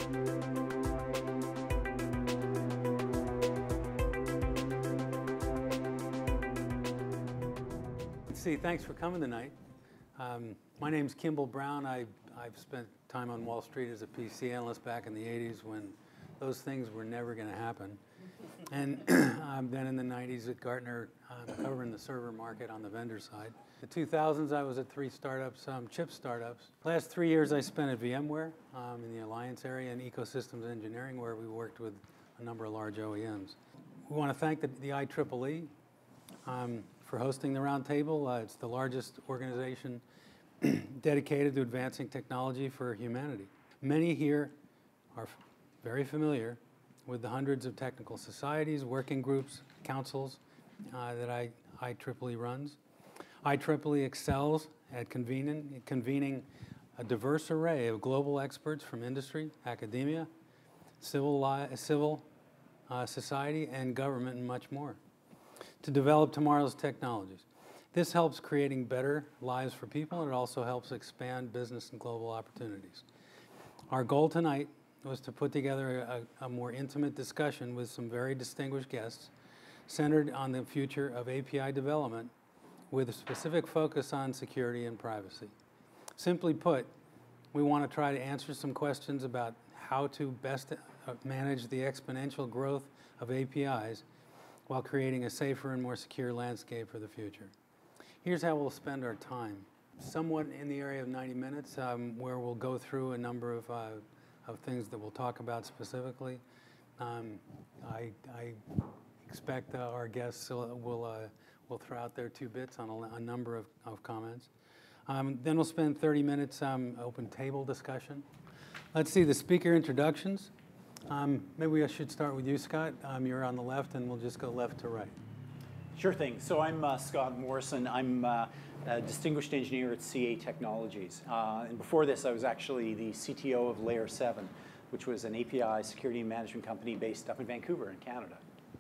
See, thanks for coming tonight. My name's Kimball Brown. I've spent time on Wall Street as a PC analyst back in the 80s when those things were never going to happen. And then in the 90s at Gartner, covering the server market on the vendor side. The 2000s, I was at 3 startups, chip startups. Last 3 years, I spent at VMware in the Alliance area and ecosystems engineering, where we worked with a number of large OEMs. We want to thank the IEEE for hosting the roundtable. It's the largest organization dedicated to advancing technology for humanity. Many here are very familiar with the hundreds of technical societies, working groups, councils that IEEE runs. IEEE excels at convening a diverse array of global experts from industry, academia, civil society, and government, and much more, to develop tomorrow's technologies. This helps creating better lives for people, and it also helps expand business and global opportunities. Our goal tonight was to put together a more intimate discussion with some very distinguished guests centered on the future of API development with a specific focus on security and privacy. Simply put, we want to try to answer some questions about how to best manage the exponential growth of APIs while creating a safer and more secure landscape for the future. Here's how we'll spend our time. Somewhat in the area of 90 minutes, where we'll go through a number of things that we'll talk about specifically. I expect our guests will throw out their 2 bits on a number of comments. Then we'll spend 30 minutes open table discussion. Let's see the speaker introductions. Maybe I should start with you, Scott. You're on the left, and we'll just go left to right. Sure thing. So I'm Scott Morrison. I'm a distinguished engineer at CA Technologies. And before this, I was actually the CTO of Layer 7, which was an API security management company based up in Vancouver in Canada.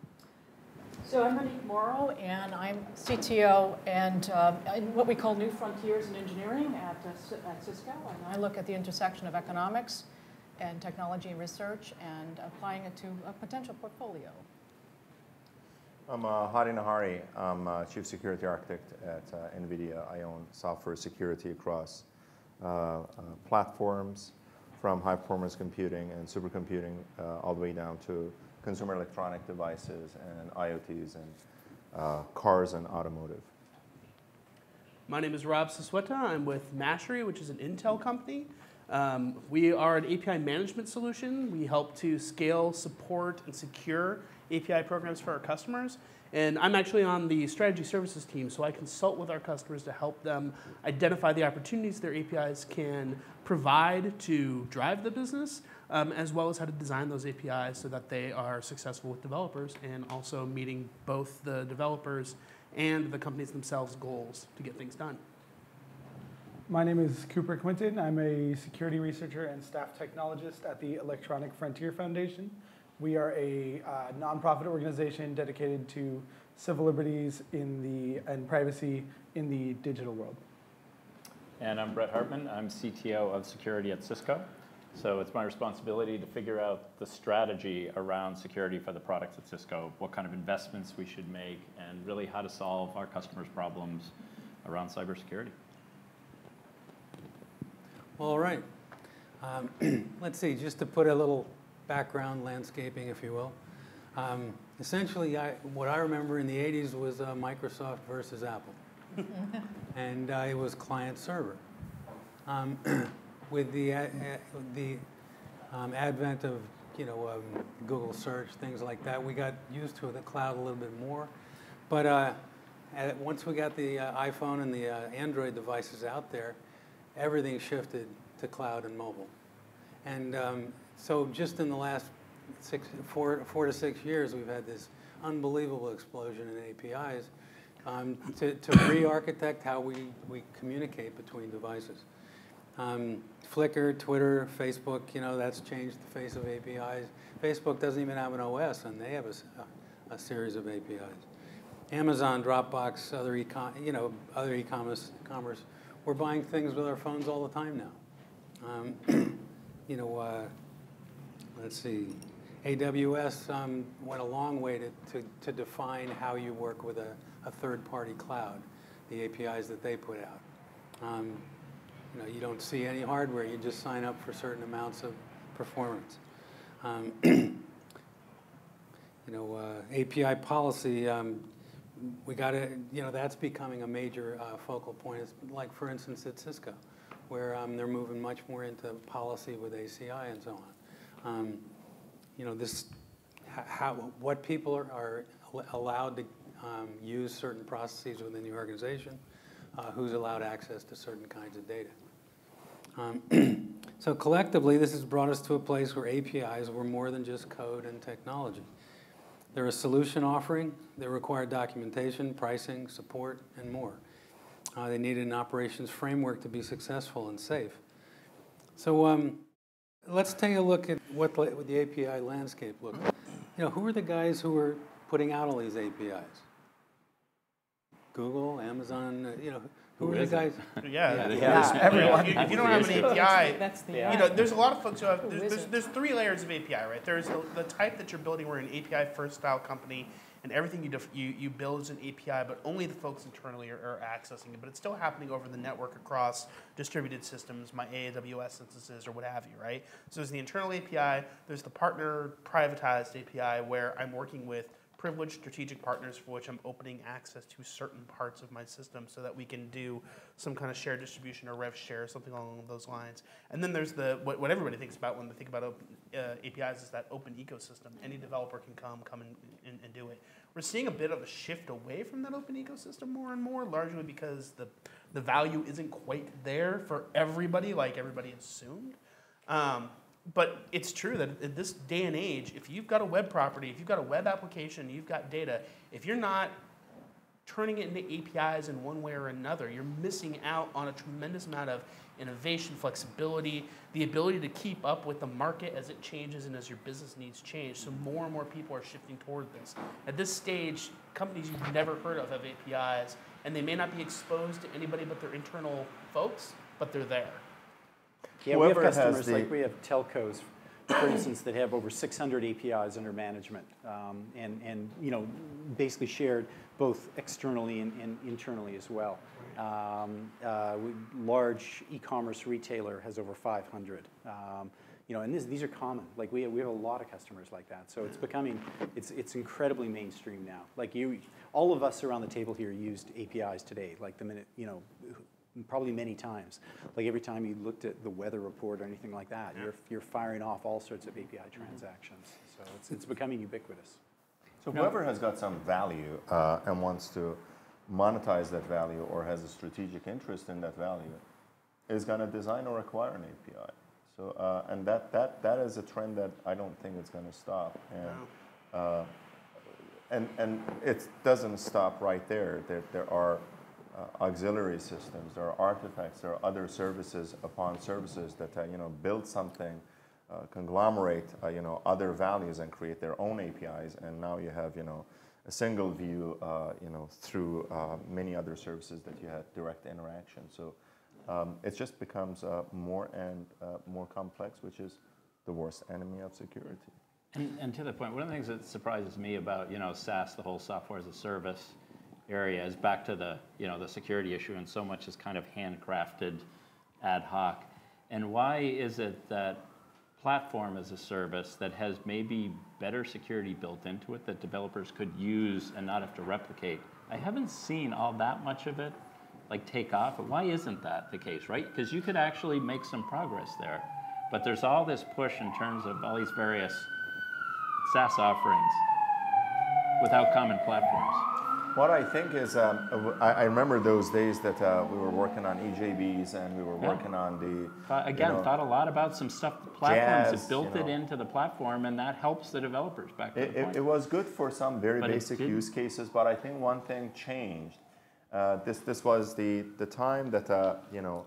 So I'm Monique Morrow, and I'm CTO and in what we call New Frontiers in Engineering at Cisco. And I look at the intersection of economics and technology and research and applying it to a potential portfolio. I'm Hadi Narhari. I'm Chief Security Architect at NVIDIA. I own software security across platforms, from high-performance computing and supercomputing all the way down to consumer electronic devices and IoTs and cars and automotive. My name is Rob Sisweta. I'm with Mashery, which is an Intel company. We are an API management solution. We help to scale, support, and secure API programs for our customers. And I'm actually on the strategy services team, so I consult with our customers to help them identify the opportunities their APIs can provide to drive the business, as well as how to design those APIs so that they are successful with developers and also meeting both the developers and the companies themselves' goals to get things done. My name is Cooper Quinton. I'm a security researcher and staff technologist at the Electronic Frontier Foundation. We are a nonprofit organization dedicated to civil liberties and privacy in the digital world. And I'm Bret Hartman. I'm CTO of security at Cisco. So it's my responsibility to figure out the strategy around security for the products at Cisco, what kind of investments we should make, and really how to solve our customers' problems around cybersecurity. All right. Let's see, just to put a little background landscaping, if you will. Essentially, what I remember in the 80s was Microsoft versus Apple. And it was client-server. With the advent of Google search, things like that, we got used to the cloud a little bit more. But once we got the iPhone and the Android devices out there, everything shifted to cloud and mobile. And so just in the last 4 to 6 years, we've had this unbelievable explosion in APIs to re-architect how we communicate between devices. Flickr, Twitter, Facebook, that's changed the face of APIs. Facebook doesn't even have an OS, and they have a series of APIs. Amazon, Dropbox, other e-commerce, we're buying things with our phones all the time now. let's see, AWS went a long way to define how you work with a third-party cloud, the APIs that they put out. You know, you don't see any hardware, you just sign up for certain amounts of performance. You know, API policy, we got to, you know, that's becoming a major focal point. It's like, for instance, at Cisco, where they're moving much more into policy with ACI and so on. You know, this, what people are allowed to use certain processes within the organization, who's allowed access to certain kinds of data. So collectively, this has brought us to a place where APIs were more than just code and technology. They're a solution offering. They require documentation, pricing, support, and more. They needed an operations framework to be successful and safe. So let's take a look at what the API landscape looked like. You know, who are the guys who were putting out all these APIs? Google, Amazon, you know, who are the guys? Yeah. Everyone. If you don't have an API, That's the you know, there's a lot of folks who have, there's 3 layers of API, right? There's the type that you're building, we're an API first style company, and everything you build is an API, but only the folks internally are accessing it. But it's still happening over the network across distributed systems, my AWS instances, or what have you, right? So there's the internal API, there's the partner privatized API, where I'm working with privileged strategic partners for which I'm opening access to certain parts of my system so that we can do some kind of shared distribution or rev share, something along those lines. And then there's what everybody thinks about when they think about APIs is that open ecosystem. Any developer can come and do it. We're seeing a bit of a shift away from that open ecosystem more and more, largely because the value isn't quite there for everybody like everybody assumed. But it's true that in this day and age, if you've got a web property, if you've got a web application, you've got data, if you're not turning it into APIs in one way or another, you're missing out on a tremendous amount of innovation, flexibility, the ability to keep up with the market as it changes and as your business needs change. So more and more people are shifting toward this. At this stage, companies you've never heard of have APIs, and they may not be exposed to anybody but their internal folks, but they're there. Yeah, we have customers like we have telcos, for instance, that have over 600 APIs under management, and you know, basically shared both externally and internally as well. Large e-commerce retailer has over 500. You know, and these are common. Like we have a lot of customers like that. So it's becoming, it's incredibly mainstream now. Like all of us around the table here used APIs today. Like the minute, you know, probably many times. Like every time you looked at the weather report or anything like that, you're firing off all sorts of API transactions. So it's becoming ubiquitous. So whoever has got some value and wants to monetize that value or has a strategic interest in that value is going to design or acquire an API. So and that is a trend that I don't think it's going to stop. And it doesn't stop right there. There are auxiliary systems, there are artifacts, there are other services upon services that you know, build something, conglomerate you know, other values and create their own APIs, and now you have, you know, a single view you know, through many other services that you had direct interaction. So it just becomes more and more complex, which is the worst enemy of security. And to the point, one of the things that surprises me about, you know, SaaS, the whole software as a service area, is back to the, you know, the security issue, and so much is kind of handcrafted ad hoc. And why is it that platform as a service that has maybe better security built into it that developers could use and not have to replicate, I haven't seen all that much of it like take off? But why isn't that the case, right? Because you could actually make some progress there. But there's all this push in terms of all these various SaaS offerings without common platforms. What I think is, I remember those days that we were working on EJBs and we were working on the... Thought a lot about some stuff, platforms jazz, that built you know, it into the platform, and that helps the developers back to the point. It was good for some very basic use cases, but I think one thing changed. This was the time that, you know,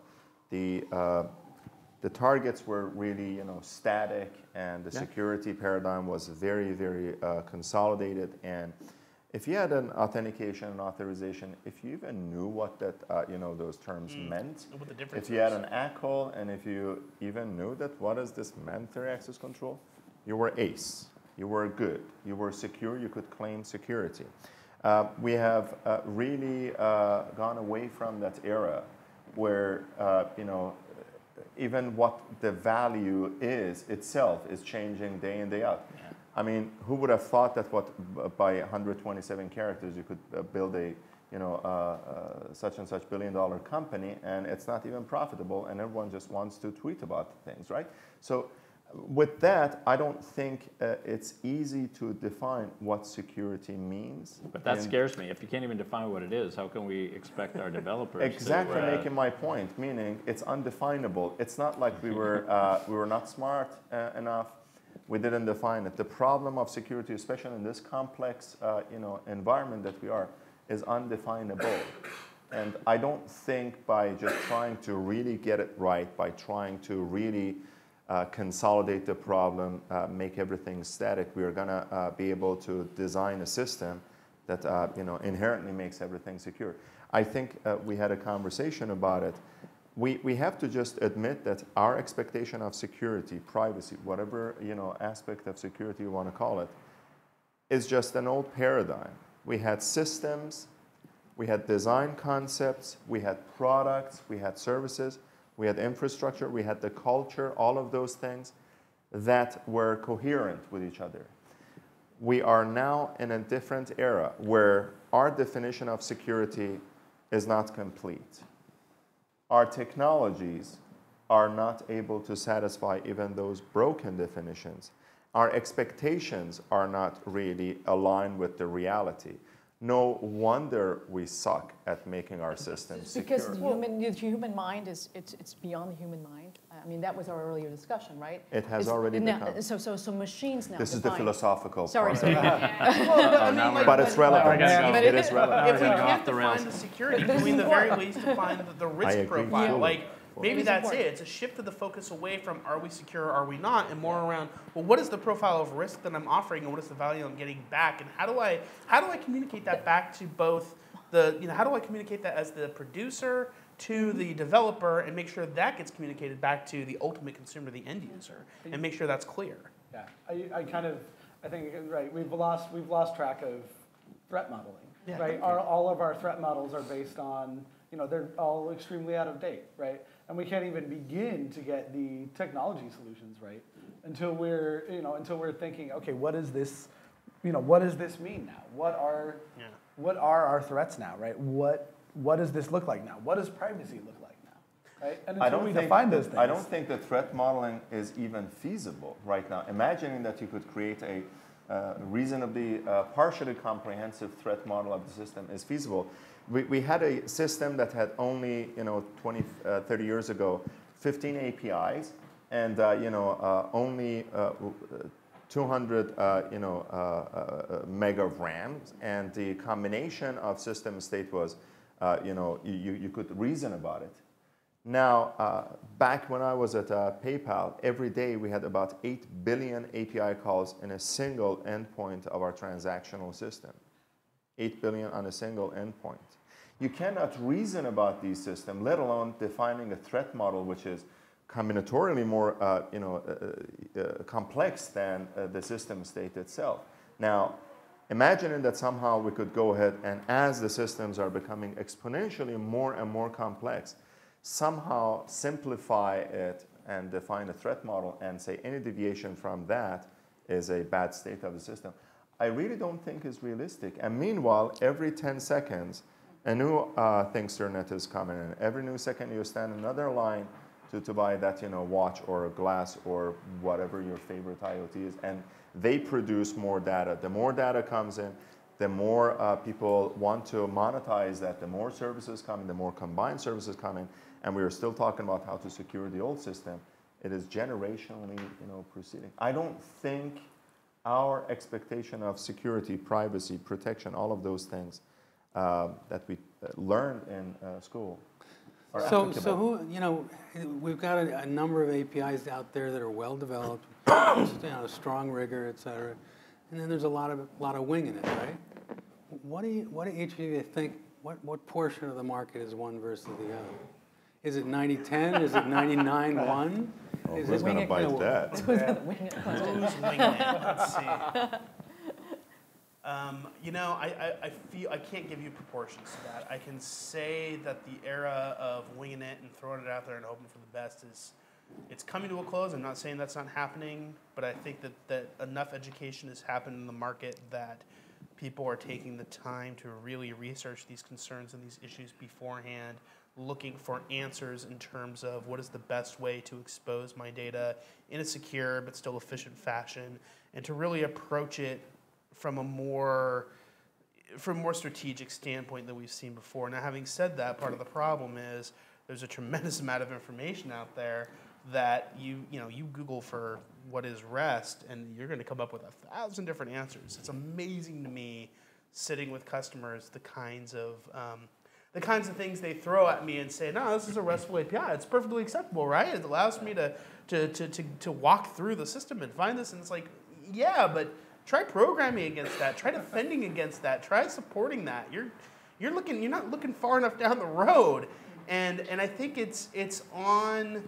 the targets were really, you know, static, and the security paradigm was very, very consolidated. And if you had an authentication and authorization, if you even knew what that, you know, those terms meant, if you had an ACL, and if you even knew that what is this mandatory access control, you were ace, you were good, you were secure, you could claim security. We have really gone away from that era where, you know, even what the value is itself is changing day in, day out. Yeah. I mean, who would have thought that by 127 characters you could build a, you know, such and such billion-dollar company, and it's not even profitable, and everyone just wants to tweet about things, right? So with that, I don't think it's easy to define what security means. But that scares me. If you can't even define what it is, how can we expect our developers exactly to... making my point, meaning it's undefinable. It's not like we were not smart enough. We didn't define it. The problem of security, especially in this complex you know, environment that we are, is undefinable. And I don't think by just trying to really get it right, by trying to really consolidate the problem, make everything static, we are going to be able to design a system that you know, inherently makes everything secure. I think we had a conversation about it. We have to just admit that our expectation of security, privacy, whatever, you know, aspect of security you want to call it, is just an old paradigm. We had systems, we had design concepts, we had products, we had services, we had infrastructure, we had the culture, all of those things that were coherent with each other. We are now in a different era where our definition of security is not complete. Our technologies are not able to satisfy even those broken definitions. Our expectations are not really aligned with the reality. No wonder we suck at making our systems secure. Because the human mind is it's beyond the human mind. I mean, that was our earlier discussion, right? It has already become. So machines now. This is the philosophical Sorry. part. Sorry. But it's relevant. It is relevant. If we can't define the security, can we at the very least define the risk profile? Yeah. Like, maybe that's it. It's a shift of the focus away from are we secure or are we not, and more around, well, what is the profile of risk that I'm offering, and what is the value I'm getting back, and how do I communicate that back to both the, you know, how do I communicate that as the producer to the developer and make sure that gets communicated back to the ultimate consumer, the end user, and make sure that's clear. Yeah, I think right. We've lost track of threat modeling. Yeah, right. All of our threat models are based on, you know, they're all extremely out of date, right? And we can't even begin to get the technology solutions right until we're thinking, okay, what is this, you know, what does this mean now? What are our threats now, right? What does this look like now? What does privacy look like now, right? And until we define those things. I don't think that threat modeling is even feasible right now. Imagining that you could create a reasonably, partially comprehensive threat model of the system is feasible. We had a system that had only, you know, 20, 30 years ago, 15 APIs, and you know, only 200 you know, mega of RAM, and the combination of system state was, you know, you could reason about it. Now, back when I was at PayPal, every day we had about 8 billion API calls in a single endpoint of our transactional system. 8 billion on a single endpoint. You cannot reason about these systems, let alone defining a threat model which is combinatorially more you know, complex than the system state itself. Now, imagining that somehow we could go ahead and, as the systems are becoming exponentially more and more complex, somehow simplify it and define a threat model and say any deviation from that is a bad state of the system, I really don't think is realistic. And meanwhile, every 10 seconds, a new Thinksternet is coming in. Every new second you stand another line to buy that, you know, watch or a glass or whatever your favorite IoT is, and they produce more data. The more data comes in, the more people want to monetize that, the more services come in, the more combined services come in, and we are still talking about how to secure the old system. It is generationally, you know, proceeding. I don't think our expectation of security, privacy, protection, all of those things that we learned in school are applicable. So who, you know, we've got a number of APIs out there that are well developed, you know, strong rigor, et cetera, and then there's a lot of wing in it, right? What do each of you think? What portion of the market is one versus the other? Is it 90-10? Is it 99-1? Oh, Is who's it going to wing it bite gonna- that? Who's winging it? Let's see. You know, I feel I can't give you proportions to that. I can say that the era of winging it and throwing it out there and hoping for the best it's coming to a close. I'm not saying that's not happening, but I think that enough education has happened in the market that people are taking the time to really research these concerns and these issues beforehand, looking for answers in terms of what is the best way to expose my data in a secure but still efficient fashion, and to really approach it from a more strategic standpoint than we've seen before. Now, having said that, part of the problem is there's a tremendous amount of information out there that you Google for what is REST, and you're going to come up with 1,000 different answers. It's amazing to me, sitting with customers, the kinds of things they throw at me and say, no, this is a RESTful API. It's perfectly acceptable, right? It allows me to walk through the system and find this. And it's like, yeah, but try programming against that. Try defending against that. Try supporting that. You're not looking far enough down the road. And I think it's on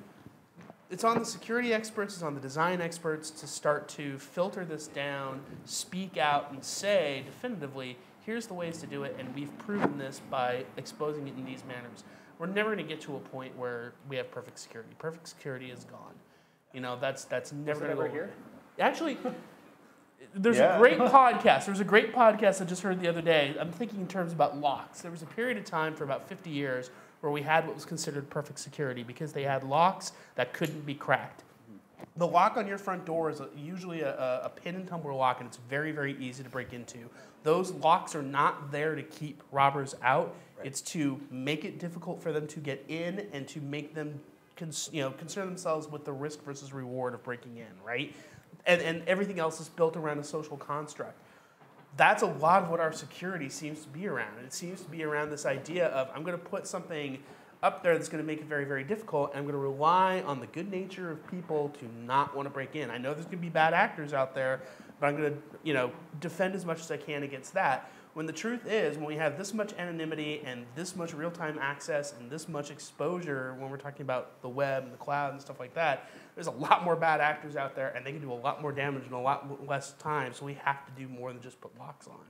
the security experts, it's on the design experts to start to filter this down, speak out, and say definitively, here's the ways to do it, and we've proven this by exposing it in these manners. We're never going to get to a point where we have perfect security. Perfect security is gone. You know, that's never going to go here. Actually, there's a great podcast. There's a great podcast I just heard the other day. I'm thinking in terms about locks. There was a period of time for about 50 years where we had what was considered perfect security because they had locks that couldn't be cracked. The lock on your front door is usually a pin and tumbler lock, and it's very, very easy to break into. Those locks are not there to keep robbers out. Right. It's to make it difficult for them to get in and to make them concern themselves with the risk versus reward of breaking in, right? And everything else is built around a social construct. That's a lot of what our security seems to be around. It seems to be around this idea of, I'm going to put something up there that's going to make it very, very difficult, and I'm going to rely on the good nature of people to not want to break in. I know there's going to be bad actors out there, but I'm going to defend as much as I can against that. When the truth is, when we have this much anonymity and this much real-time access and this much exposure, when we're talking about the web and the cloud and stuff like that, there's a lot more bad actors out there, and they can do a lot more damage in a lot less time, so we have to do more than just put locks on.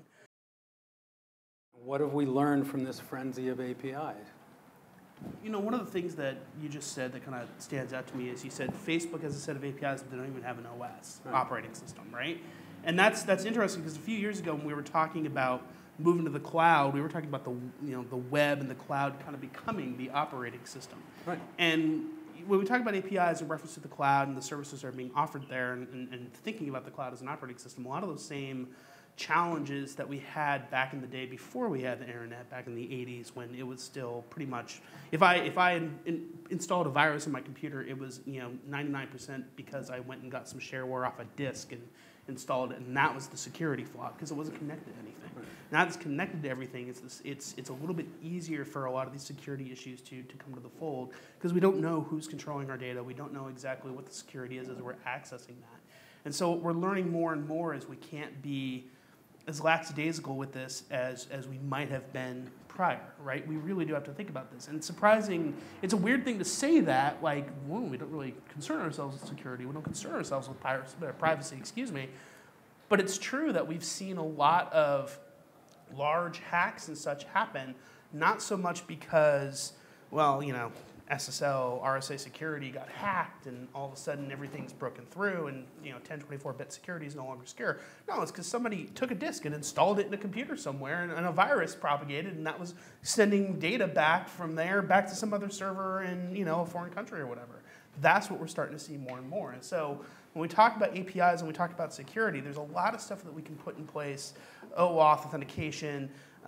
What have we learned from this frenzy of APIs? You know, one of the things that you just said that kind of stands out to me is you said Facebook has a set of APIs, but they don't even have an OS, operating system, right? And that's interesting because a few years ago when we were talking about moving to the cloud, we were talking about the web and the cloud kind of becoming the operating system. Right. And when we talk about APIs in reference to the cloud and the services that are being offered there and thinking about the cloud as an operating system, a lot of those same challenges that we had back in the day before we had the internet, back in the 80s, when it was still pretty much, if I installed a virus on my computer, it was 99% because I went and got some shareware off a disk and installed it, and that was the security flaw because it wasn't connected to anything. Right. Now that it's connected to everything, it's a little bit easier for a lot of these security issues to come to the fold because we don't know who's controlling our data. We don't know exactly what the security is as we're accessing that. And so what we're learning more and more is we can't be as lackadaisical with this as we might have been prior, right? We really do have to think about this. And it's surprising, it's a weird thing to say that, like, well, we don't really concern ourselves with security, we don't concern ourselves with privacy, but it's true that we've seen a lot of large hacks and such happen, not so much because, well, SSL, RSA security got hacked and all of a sudden everything's broken through and 10, 24-bit security is no longer secure. No, it's because somebody took a disk and installed it in a computer somewhere and a virus propagated and that was sending data back from there back to some other server in a foreign country or whatever. That's what we're starting to see more and more. And so when we talk about APIs and we talk about security, there's a lot of stuff that we can put in place, OAuth authentication,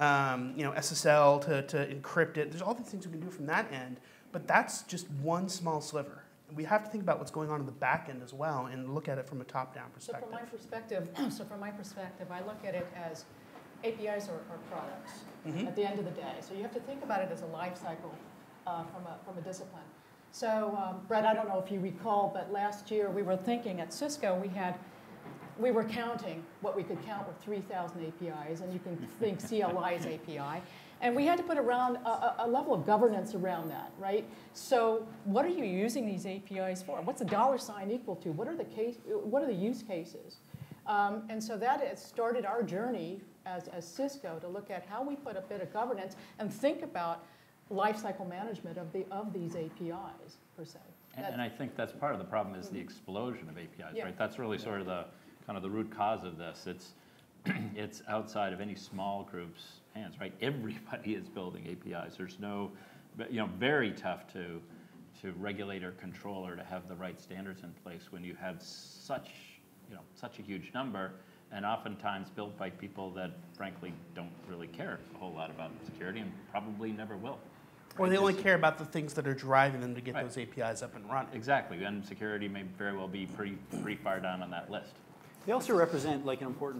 SSL to encrypt it. There's all these things we can do from that end. But that's just one small sliver. We have to think about what's going on in the back end as well and look at it from a top-down perspective. So from my perspective, I look at it as APIs are products at the end of the day. So you have to think about it as a life cycle from a discipline. So Bret, I don't know if you recall, but last year we were thinking at Cisco we were counting what we could count with 3,000 APIs, and you can think CLI is API. And we had to put around a level of governance around that, right? So what are you using these APIs for? What's the $ equal to? What are the use cases? And so that has started our journey as Cisco to look at how we put a bit of governance and think about lifecycle management of these APIs, per se. And I think that's part of the problem is the explosion of APIs, Yeah. right? That's really sort of the kind of the root cause of this. It's outside of any small group's hands, right? Everybody is building APIs. There's no, very tough to regulate or control or to have the right standards in place when you have such a huge number, and oftentimes built by people that frankly don't really care a whole lot about security and probably never will. Or they only care about the things that are driving them to get those APIs up and running. Exactly, and security may very well be pretty far down on that list. They also represent like an important,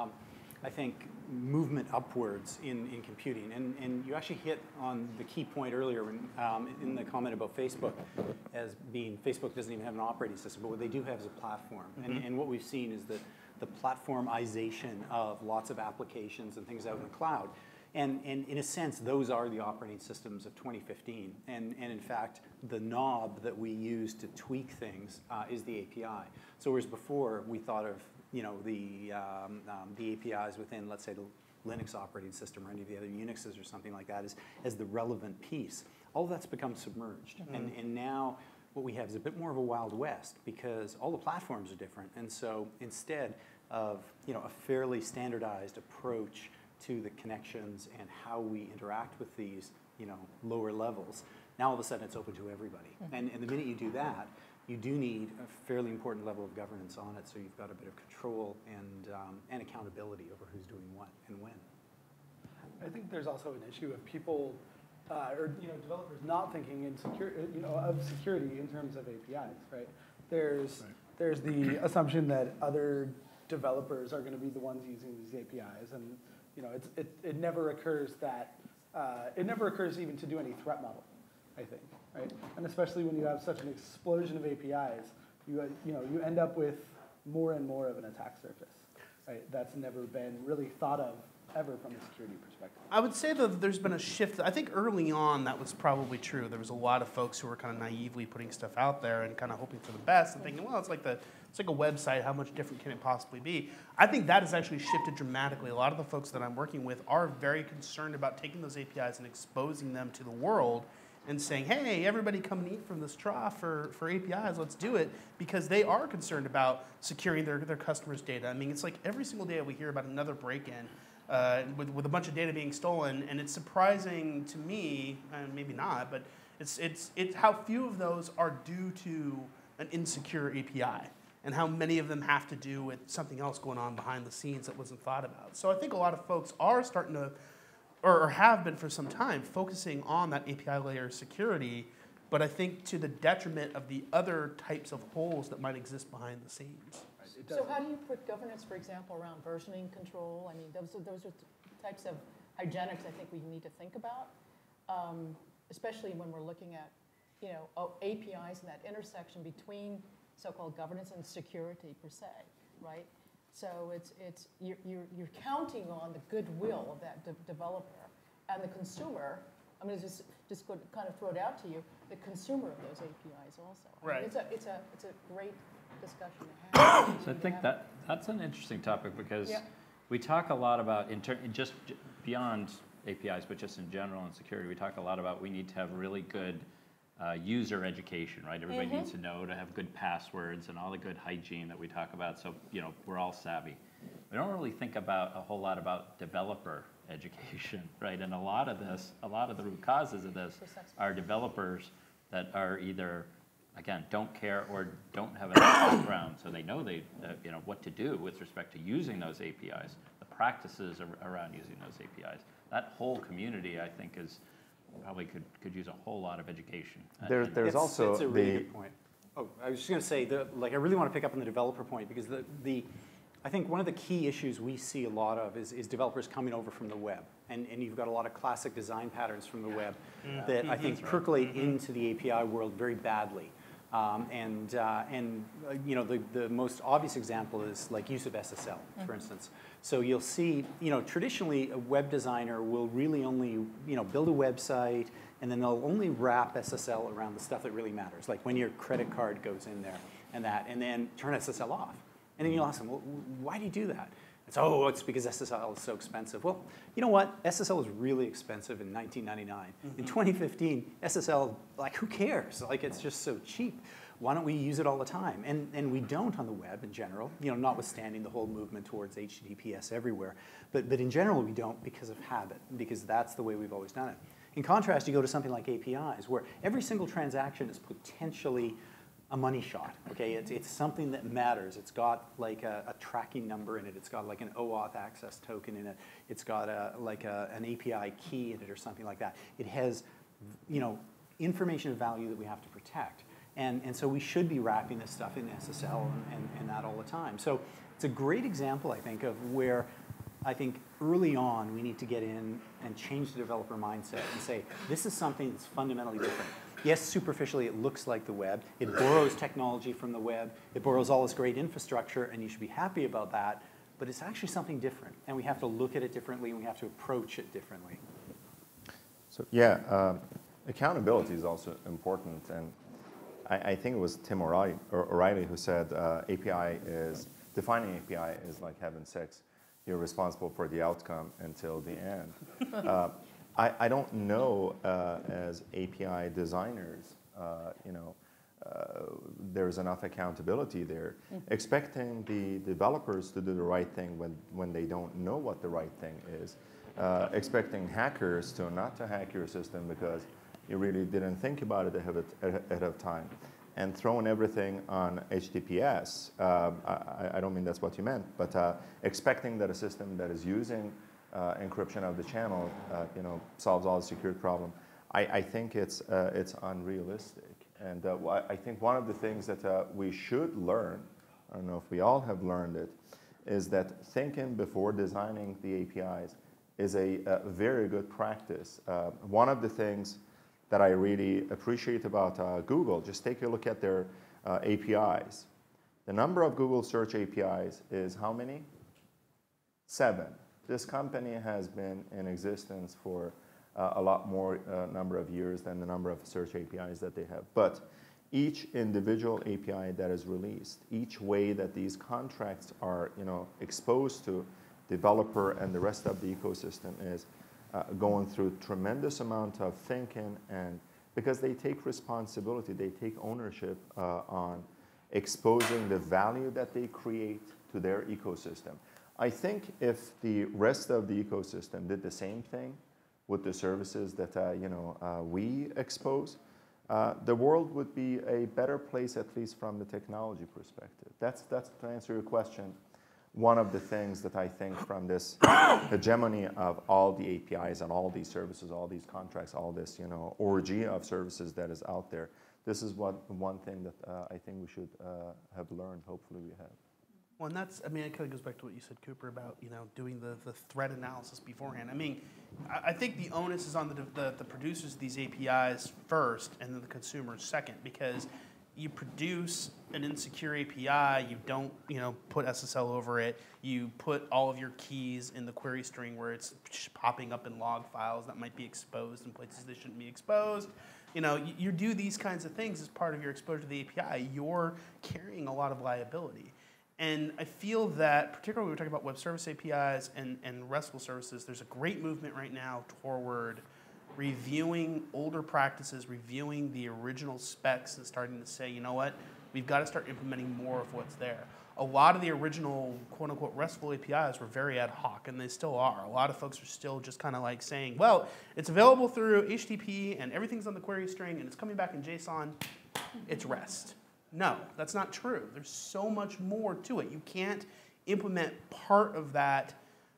I think, movement upwards in computing. And you actually hit on the key point earlier when, in the comment about Facebook as being, Facebook doesn't even have an operating system, but what they do have is a platform. And what we've seen is that the platformization of lots of applications and things out in the cloud. And in a sense, those are the operating systems of 2015. And in fact, the knob that we use to tweak things is the API. So whereas before we thought of the APIs within, let's say, the Linux operating system or any of the other Unixes or something like that as the relevant piece, all of that's become submerged. And now what we have is a bit more of a Wild West because all the platforms are different. And so instead of a fairly standardized approach to the connections and how we interact with these lower levels, now all of a sudden it's open to everybody. And the minute you do that, you do need a fairly important level of governance on it, so you've got a bit of control and accountability over who's doing what and when. I think there's also an issue of people or developers not thinking of security in terms of APIs, right? There's the assumption that other developers are going to be the ones using these APIs, and it never occurs that it never occurs even to do any threat model, I think, right? And especially when you have such an explosion of APIs, you end up with more and more of an attack surface, right? That's never been really thought of ever from a security perspective. I would say that there's been a shift. I think early on that was probably true. There was a lot of folks who were kind of naively putting stuff out there and kind of hoping for the best and thinking, well, it's like a website. How much different can it possibly be? I think that has actually shifted dramatically. A lot of the folks that I'm working with are very concerned about taking those APIs and exposing them to the world and saying, hey, everybody come and eat from this trough for APIs, let's do it, because they are concerned about securing their customers' data. I mean, it's like every single day we hear about another break-in with a bunch of data being stolen, and it's surprising to me, and maybe not, but it's how few of those are due to an insecure API, and how many of them have to do with something else going on behind the scenes that wasn't thought about. So I think a lot of folks are starting to, or have been for some time, focusing on that API layer security, but I think to the detriment of the other types of holes that might exist behind the scenes. So how do you put governance, for example, around versioning control? I mean, those are types of hygienics I think we need to think about, especially when we're looking at APIs and that intersection between so-called governance and security per se, right? So you're counting on the goodwill of that developer and the consumer. I'm going to just kind of throw it out to you, the consumer of those APIs also. Right. I mean, it's a great discussion to have. So I think that's an interesting topic because we talk a lot about, just beyond APIs, but just in general in security, we talk a lot about we need to have really good user education, right? Everybody needs to know to have good passwords and all the good hygiene that we talk about, so we're all savvy. We don't really think about a whole lot about developer education, right? And a lot of the root causes of this are developers that are either, again, don't care or don't have a background, so they know what to do with respect to using those APIs, the practices around using those APIs. That whole community, I think, probably could use a whole lot of education. There's also it's a really good point. Oh, I was just going to say I really want to pick up on the developer point because I think one of the key issues we see a lot of is developers coming over from the web, and you've got a lot of classic design patterns from the web that I think percolate into the API world very badly. You know, the most obvious example is like use of SSL, for instance. So you'll see, you know, traditionally a web designer will really only, you know, build a website and then they'll only wrap SSL around the stuff that really matters, like when your credit card goes in there and then turn SSL off. And then you'll ask them, well, why do you do that? It's, oh, it's because SSL is so expensive. Well, you know what? SSL was really expensive in 1999. In 2015, SSL, like, who cares? Like, it's just so cheap. Why don't we use it all the time? And we don't on the web in general, you know, notwithstanding the whole movement towards HTTPS everywhere. But in general, we don't because of habit, because that's the way we've always done it. In contrast, you go to something like APIs, where every single transaction is potentially a money shot, okay? It's something that matters. It's got like a tracking number in it. It's got like an OAuth access token in it. It's got an API key in it or something like that. It has, you know, information of value that we have to protect. And so we should be wrapping this stuff in SSL and that all the time. So it's a great example, I think, of where I think early on we need to get in and change the developer mindset and say, this is something that's fundamentally different. Yes, superficially it looks like the web. It borrows technology from the web. It borrows all this great infrastructure, and you should be happy about that. But it's actually something different, and we have to look at it differently, and we have to approach it differently. So yeah, accountability is also important, and I think it was Tim O'Reilly who said defining API is like having sex. You're responsible for the outcome until the end. I don't know as API designers, you know, there's enough accountability there. Expecting the developers to do the right thing when they don't know what the right thing is. Expecting hackers to not to hack your system because you really didn't think about it ahead of time. And throwing everything on HTTPS, I don't mean that's what you meant, but expecting that a system that is using encryption of the channel, you know, solves all the security problem. I think it's unrealistic. And I think one of the things that we should learn, I don't know if we all have learned it, is that thinking before designing the APIs is a very good practice. One of the things that I really appreciate about Google, just take a look at their APIs. The number of Google search APIs is how many? 7. This company has been in existence for a lot more number of years than the number of search APIs that they have. But each individual API that is released, each way that these contracts are, you know, exposed to developer and the rest of the ecosystem is going through tremendous amount of thinking, and because they take responsibility, they take ownership on exposing the value that they create to their ecosystem. I think if the rest of the ecosystem did the same thing with the services that you know, we expose, the world would be a better place, at least from the technology perspective. That's to answer your question. One of the things that I think from this hegemony of all the APIs and all these services, all these contracts, all this, you know, orgy of services that is out there, this is one thing that I think we should have learned. Hopefully we have. Well, and that's, I mean, it kind of goes back to what you said, Cooper, about, you know, doing the threat analysis beforehand. I mean, I think the onus is on the producers of these APIs first and then the consumers second, because you produce an insecure API, you don't, you know, put SSL over it, you put all of your keys in the query string where it's popping up in log files that might be exposed in places they shouldn't be exposed. You know, you do these kinds of things as part of your exposure to the API, you're carrying a lot of liability. And I feel that, particularly when we're talking about web service APIs and RESTful services, there's a great movement right now toward reviewing older practices, reviewing the original specs, and starting to say, you know what, we've got to start implementing more of what's there. A lot of the original quote-unquote RESTful APIs were very ad hoc, and they still are. A lot of folks are still just kind of like saying, well, it's available through HTTP, and everything's on the query string, and it's coming back in JSON, it's REST. No, that's not true. There's so much more to it. You can't implement part of that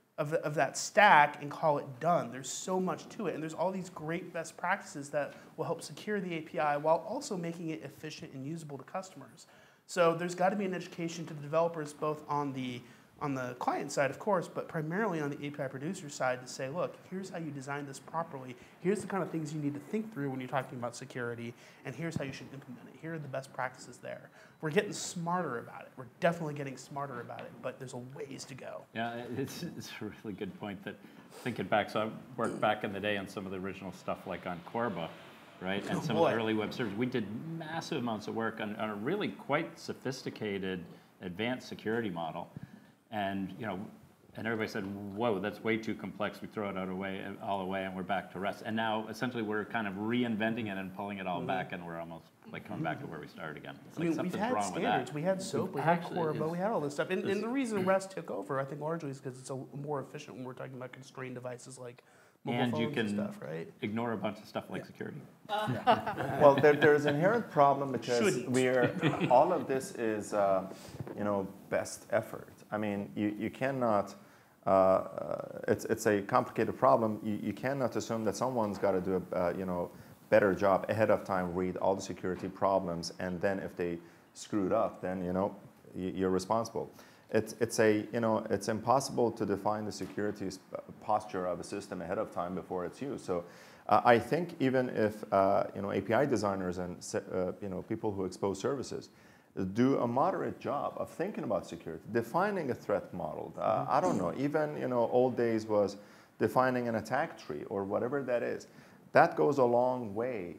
stack and call it done. There's so much to it, and there's all these great best practices that will help secure the API while also making it efficient and usable to customers. So there's got to be an education to the developers both on the on the client side, of course, but primarily on the API producer side to say, look, here's how you design this properly. Here's the kind of things you need to think through when you're talking about security, and here's how you should implement it. Here are the best practices there. We're getting smarter about it. We're definitely getting smarter about it, but there's a ways to go. Yeah, it's a really good point that, thinking back, so I worked back in the day on some of the original stuff like on Corba, right? And some of the early web servers. We did massive amounts of work on a really quite sophisticated advanced security model. And and everybody said, "Whoa, that's way too complex. We throw it all away, and we're back to REST." And now, essentially, we're kind of reinventing it and pulling it all back, and we're almost like coming back to where we started again. It's like we've had wrong standards. We had SOAP, we had Corba, we had all this stuff. And the reason Mm-hmm. REST took over, I think, largely is because it's more efficient when we're talking about constrained devices like mobile and phones you can and stuff, right? ignore a bunch of stuff like security. Well, there's an inherent problem because Shouldn't. all of this is, best effort. I mean, you cannot. It's a complicated problem. You cannot assume that someone's got to do a better job ahead of time, read all the security problems, and then if they screwed up, then you're responsible. It's impossible to define the security posture of a system ahead of time before it's used. So I think even if API designers and people who expose services do a moderate job of thinking about security, defining a threat model. I don't know, even old days was defining an attack tree or whatever that is. That goes a long way,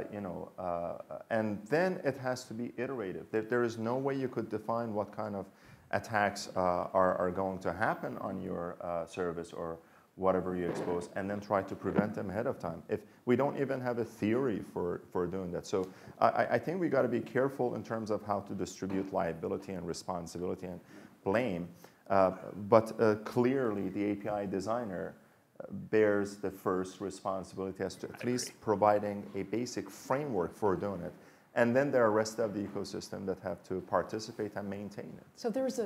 and then it has to be iterative. There is no way you could define what kind of attacks are going to happen on your service or whatever you expose, and then try to prevent them ahead of time. If we don't even have a theory for doing that. So I think we got to be careful in terms of how to distribute liability and responsibility and blame. But clearly, the API designer bears the first responsibility as to at least providing a basic framework for doing it. And then there are rest of the ecosystem that have to participate and maintain it. So there's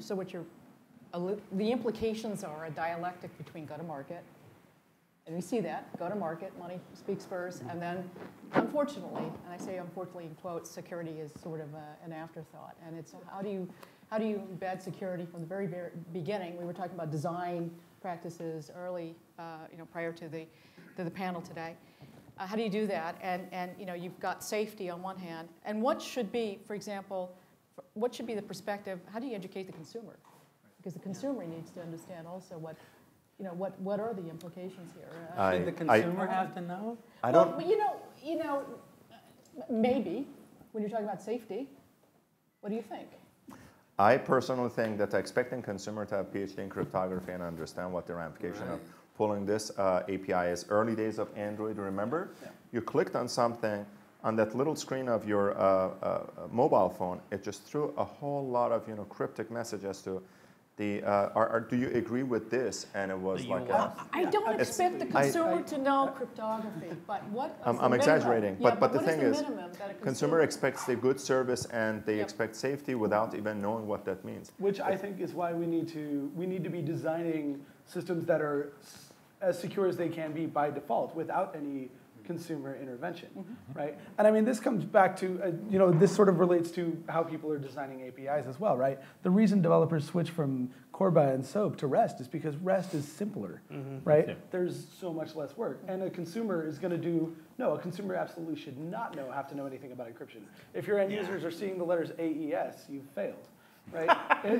the implications are a dialectic between go-to-market, and we see that, go-to-market, money speaks first, and then, unfortunately, and I say unfortunately in quotes, security is sort of an afterthought. And it's how do you embed security from the very, very beginning? We were talking about design practices early, prior to the panel today. How do you do that? And you've got safety on one hand, and what should be, for example, what should be the perspective? How do you educate the consumer? Because the consumer needs to understand also what are the implications here. Should the consumer have to know? I don't. Well, maybe when you're talking about safety. What do you think? I personally think that expecting consumer to have PhD in cryptography and understand what the ramification of pulling this API is. Early days of Android, remember? Yeah. You clicked on something on that little screen of your mobile phone. It just threw a whole lot of cryptic messages to the. Do you agree with this? And it was like I don't expect the consumer to know cryptography, but what? I'm exaggerating, but the thing is, consumer expects a good service and they expect safety without even knowing what that means. Which I think is why we need to be designing systems that are as secure as they can be by default, without any consumer intervention, right? And I mean, this comes back to, this sort of relates to how people are designing APIs as well, right? The reason developers switch from Corba and SOAP to REST is because REST is simpler, right? Yeah. There's so much less work. And a consumer is going to a consumer absolutely should not have to know anything about encryption. If your end users are seeing the letters AES, you've failed, right?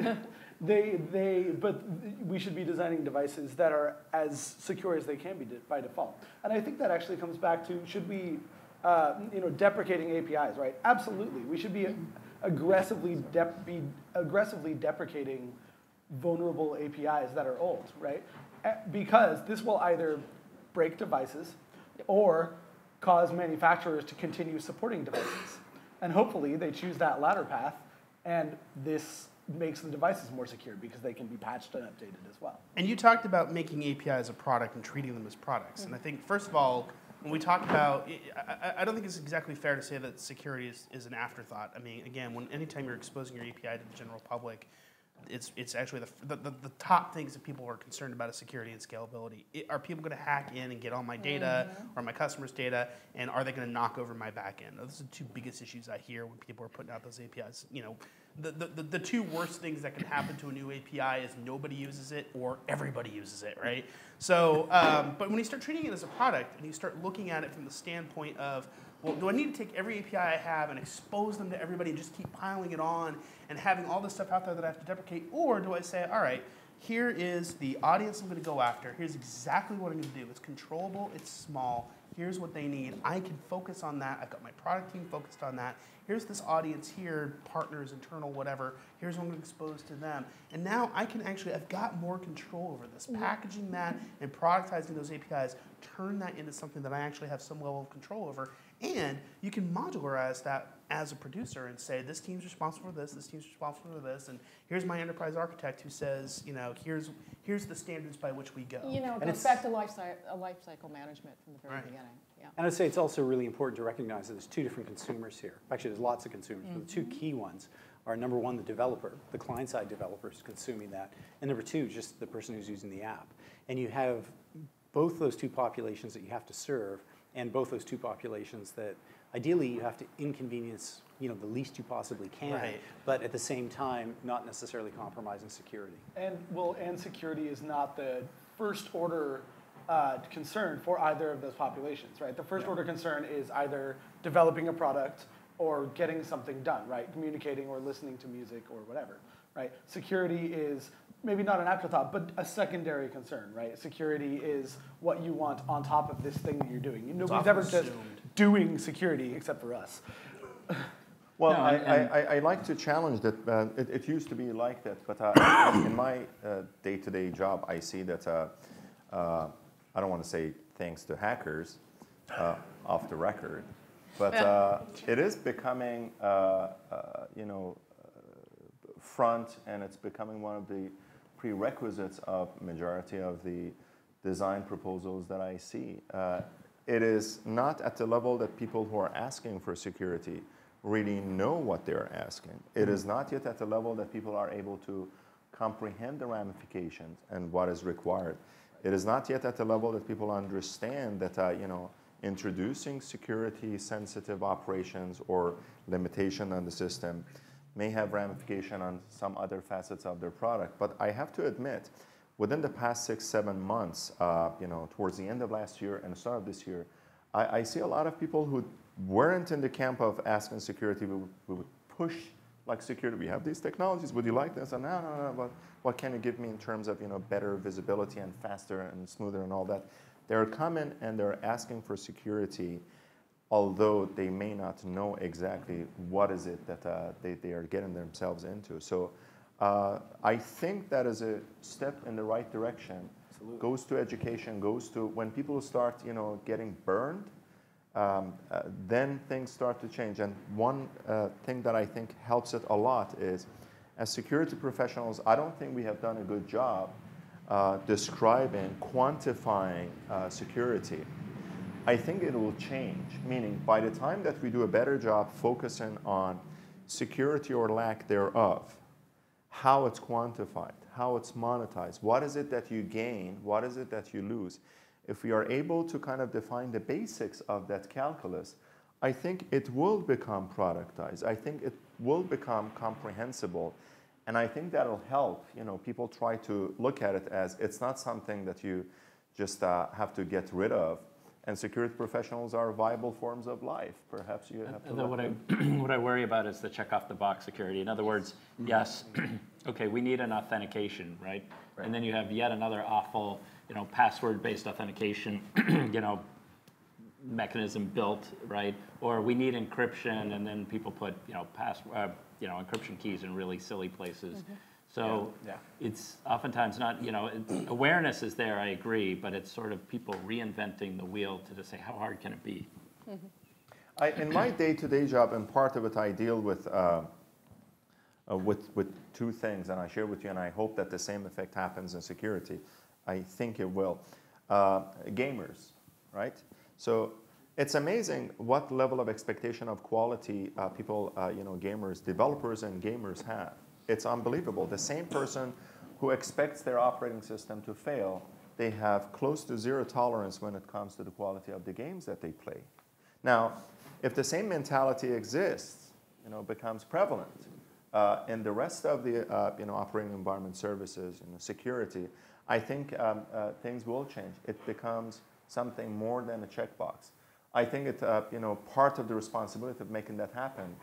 But we should be designing devices that are as secure as they can be by default. And I think that actually comes back to, should we, deprecating APIs, right? Absolutely. We should be aggressively deprecating vulnerable APIs that are old, right? Because this will either break devices or cause manufacturers to continue supporting devices. And hopefully they choose that latter path, and this makes the devices more secure because they can be patched and updated as well. And you talked about making APIs a product and treating them as products. And I think, first of all, when we talk about, I don't think it's exactly fair to say that security is an afterthought. I mean, again, anytime you're exposing your API to the general public, it's actually the top things that people are concerned about is security and scalability. Are people going to hack in and get all my data or my customers' data, and are they going to knock over my back end? Those are the two biggest issues I hear when people are putting out those APIs. the two worst things that can happen to a new API is nobody uses it or everybody uses it, right? So, but when you start treating it as a product and you start looking at it from the standpoint of, well, do I need to take every API I have and expose them to everybody and just keep piling it on and having all this stuff out there that I have to deprecate? Or do I say, all right, here is the audience I'm going to go after. Here's exactly what I'm going to do. It's controllable. It's small. Here's what they need. I can focus on that. I've got my product team focused on that. Here's this audience here, partners, internal, whatever. Here's what I'm going to expose to them. And now I can actually, I've got more control over this. Packaging that and productizing those APIs, turn that into something that I actually have some level of control over. And you can modularize that as a producer and say, this team's responsible for this team's responsible for this, and here's my enterprise architect who says, you know, here's the standards by which we go. You know, it And goes back to life cycle management from the very beginning. Yeah. And I'd say it's also really important to recognize that there's two different consumers here. Actually, there's lots of consumers, but the two key ones are, number one, the developer, the client-side developer is consuming that, and number two, just the person who's using the app. And you have both those two populations that you have to serve, and both those two populations that ideally you have to inconvenience, you know, the least you possibly can, but at the same time, not necessarily compromising security. And security is not the first order concern for either of those populations, right? The first order concern is either developing a product or getting something done, right? Communicating or listening to music or whatever, right? Security is maybe not an afterthought, but a secondary concern, right? Security is what you want on top of this thing that you're doing. Nobody's ever just doing security except for us. Well, no, I like to challenge that. It used to be like that, but in my day-to-day job, I see that, I don't want to say thanks to hackers off the record, but it is becoming, you know, front, and it's becoming one of the prerequisites of majority of the design proposals that I see. It is not at the level that people who are asking for security really know what they're asking. It is not yet at the level that people are able to comprehend the ramifications and what is required. It is not yet at the level that people understand that you know, introducing security-sensitive operations or limitation on the system may have ramification on some other facets of their product. But I have to admit, within the past 6-7 months, you know, towards the end of last year and the start of this year, I see a lot of people who weren't in the camp of asking security. We would push like security. We have these technologies. Would you like this? And no. But what can you give me in terms of, you know, better visibility and faster and smoother and all that? They're coming and they're asking for security, although they may not know exactly what is it that they are getting themselves into. So I think that is a step in the right direction. Absolutely. Goes to education, goes to when people start, you know, getting burned, then things start to change. And one thing that I think helps it a lot is, as security professionals, I don't think we have done a good job describing, quantifying security. I think it will change, meaning by the time that we do a better job focusing on security or lack thereof, how it's quantified, how it's monetized, what is it that you gain, what is it that you lose. If we are able to kind of define the basics of that calculus, I think it will become productized. I think it will become comprehensible. And I think that'll help, you know, people try to look at it as it's not something that you just have to get rid of. And security professionals are viable forms of life. Perhaps you have to. What I worry about is the check off the box security. In other words, yes, okay, we need an authentication, right? And then you have yet another awful, you know, password-based authentication, you know, mechanism built, right? Or we need encryption, and then people put, you know, encryption keys in really silly places. So it's oftentimes not, you know, awareness is there, I agree, but it's sort of people reinventing the wheel to just say, how hard can it be? In my day-to-day job, and part of it I deal with two things, and I share with you, and I hope that the same effect happens in security. I think it will. Gamers, right? So it's amazing what level of expectation of quality people, you know, gamers, developers and gamers have. It's unbelievable. The same person who expects their operating system to fail, they have close to zero tolerance when it comes to the quality of the games that they play. Now, if the same mentality exists, you know, becomes prevalent, In the rest of the operating environment services, security, I think things will change. It becomes something more than a checkbox. I think it, part of the responsibility of making that happen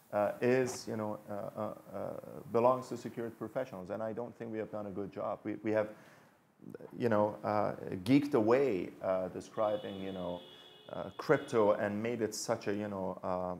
belongs to security professionals, and I don't think we have done a good job. We have, geeked away describing, crypto and made it such a,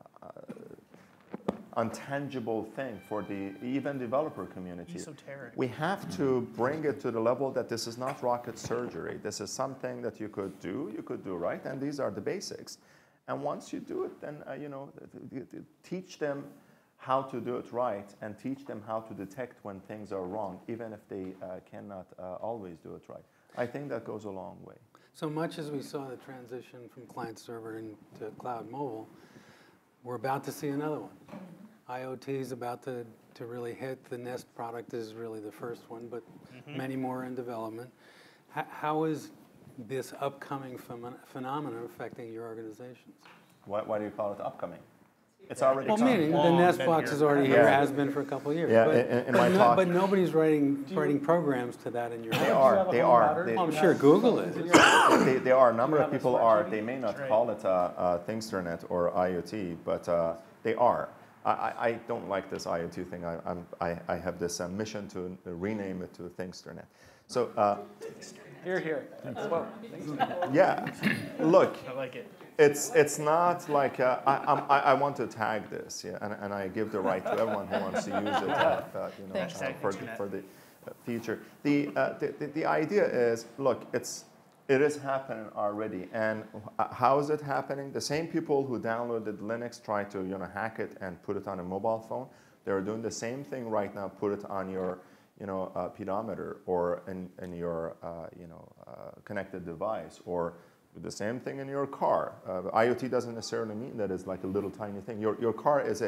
untangible thing for the even developer community. Esoteric. We have to bring it to the level that this is not rocket surgery. This is something that you could do right, and these are the basics. And once you do it, then teach them how to do it right, and teach them how to detect when things are wrong, even if they cannot always do it right. I think that goes a long way. So much as we saw the transition from client server into cloud mobile, we're about to see another one. IoT is about to really hit. The Nest product is really the first one, but many more in development. How is this upcoming phenomenon affecting your organizations? Why do you call it upcoming? It's already Well, meaning the Nest box is already here, has been for a couple of years. Yeah, but nobody's writing programs to that in your house. They are. I'm sure Google is. They are. A number of people are. They may not call it Thingsternet or IoT, but they are. I don't like this IoT thing. I have this mission to rename it to Thingsternet. So Here. yeah, look. I like it. It's not like I want to tag this, and I give the right to everyone who wants to use it, for the future. The idea is, look, it is happening already, and how is it happening? The same people who downloaded Linux try to hack it and put it on a mobile phone. They're doing the same thing right now. Put it on your pedometer or in your connected device, or the same thing in your car. IoT doesn't necessarily mean that it's like a little tiny thing. Your car is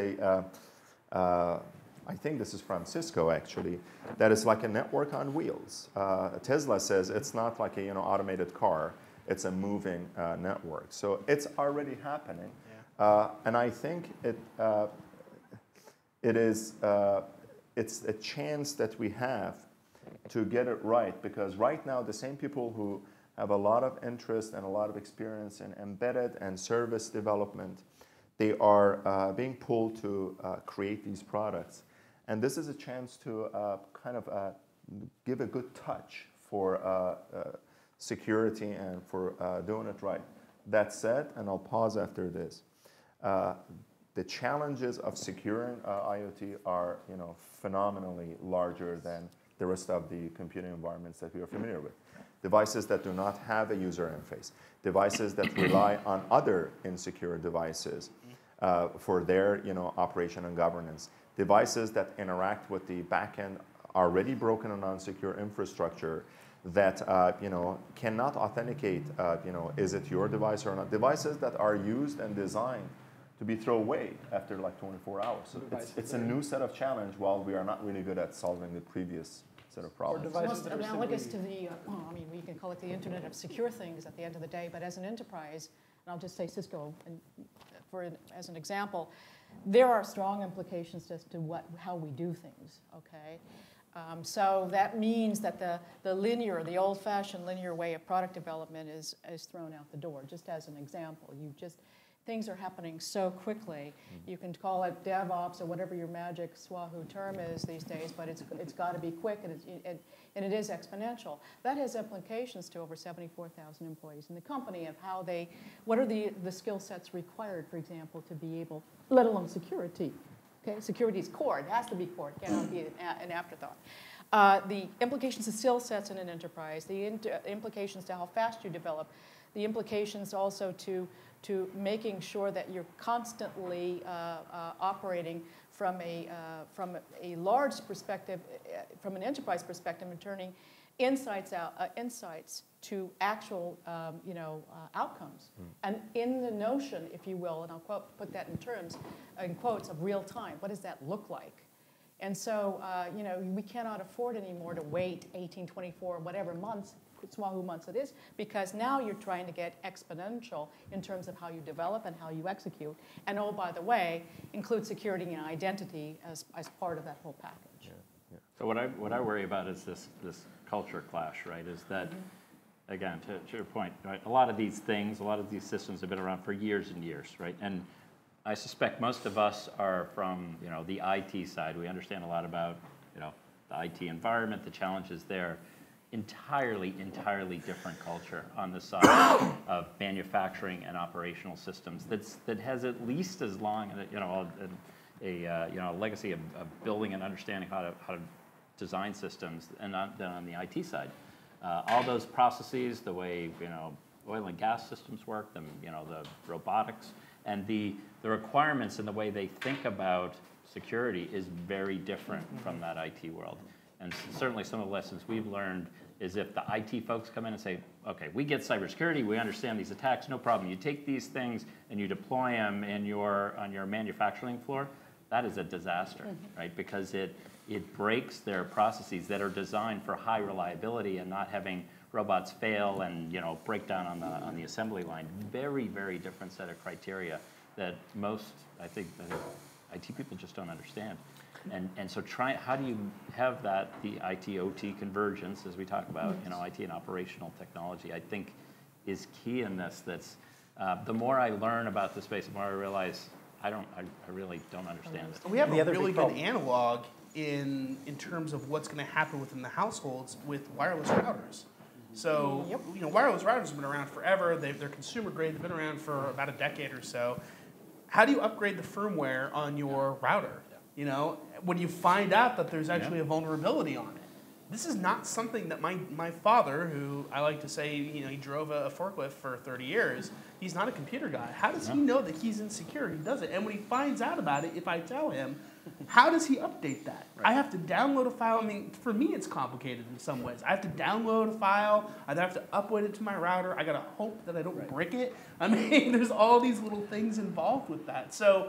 I think this is from Cisco actually, that is like a network on wheels. Tesla says it's not like a automated car, it's a moving network. So it's already happening. Yeah. And I think it's a chance that we have to get it right, because right now the same people who have a lot of interest and a lot of experience in embedded and service development, they are being pulled to create these products. And this is a chance to give a good touch for security and for doing it right. That said, and I'll pause after this, the challenges of securing IoT are phenomenally larger than the rest of the computing environments that we are familiar with. Devices that do not have a user interface, devices that rely on other insecure devices for their operation and governance, devices that interact with the backend already broken and unsecure infrastructure that cannot authenticate is it your device or not, devices that are used and designed to be thrown away after like 24 hours. So it's a new set of challenge, while we are not really good at solving the previous set of problems. Most analogous to the, we can call it the Internet of Secure Things at the end of the day, but as an enterprise, and I'll just say Cisco as an example, there are strong implications as to how we do things, okay? So that means that the old-fashioned linear way of product development is thrown out the door, just as an example. Things are happening so quickly. You can call it DevOps or whatever your magic swahoo term is these days, but it's got to be quick, and it is exponential. That has implications to over 74,000 employees in the company of what are the skill sets required, for example, to be able, let alone security. Okay, security is core. It has to be core. It cannot be an afterthought. The implications of skill sets in an enterprise, the implications to how fast you develop, the implications also to making sure that you're constantly operating from a large perspective, from an enterprise perspective, and turning insights to actual outcomes. And in the notion, if you will, and I'll put that in quotes of real time. What does that look like? And so we cannot afford anymore to wait 18, 24, whatever months. small who months it is, because now you're trying to get exponential in terms of how you develop and how you execute. And oh, by the way, include security and identity as part of that whole package. So what I worry about is this culture clash, right? Is that, again, to your point, right? A lot of these things, a lot of these systems have been around for years and years, right? And I suspect most of us are from, the IT side. We understand a lot about, the IT environment, the challenges there. Entirely different culture on the side of manufacturing and operational systems. That has at least as long, a legacy of building and understanding how to design systems, and then on the IT side, all those processes, the way oil and gas systems work, the robotics, and the requirements and the way they think about security is very different from that IT world. And certainly some of the lessons we've learned is if the IT folks come in and say, okay, we get cybersecurity, we understand these attacks, no problem. You take these things and you deploy them on your manufacturing floor, that is a disaster, right? Because it breaks their processes that are designed for high reliability and not having robots fail and break down on the assembly line. Very, very different set of criteria that most, I think IT people just don't understand. And so how do you have the IT-OT convergence, as we talk about, IT and operational technology, I think is key in this. The more I learn about the space, the more I realize I really don't understand it. We have a really good analog in terms of what's going to happen within the households with wireless routers. So, wireless routers have been around forever. They're consumer grade. They've been around for about a decade or so. How do you upgrade the firmware on your router? When you find out that there's actually a vulnerability on it. This is not something that my father, who I like to say, he drove a forklift for 30 years, he's not a computer guy. How does he know that he's insecure? He doesn't. And when he finds out about it, if I tell him, how does he update that? Right. I have to download a file. I mean, for me, it's complicated in some ways. I have to download a file. I have to upload it to my router. I got to hope that I don't break it. I mean, there's all these little things involved with that. So,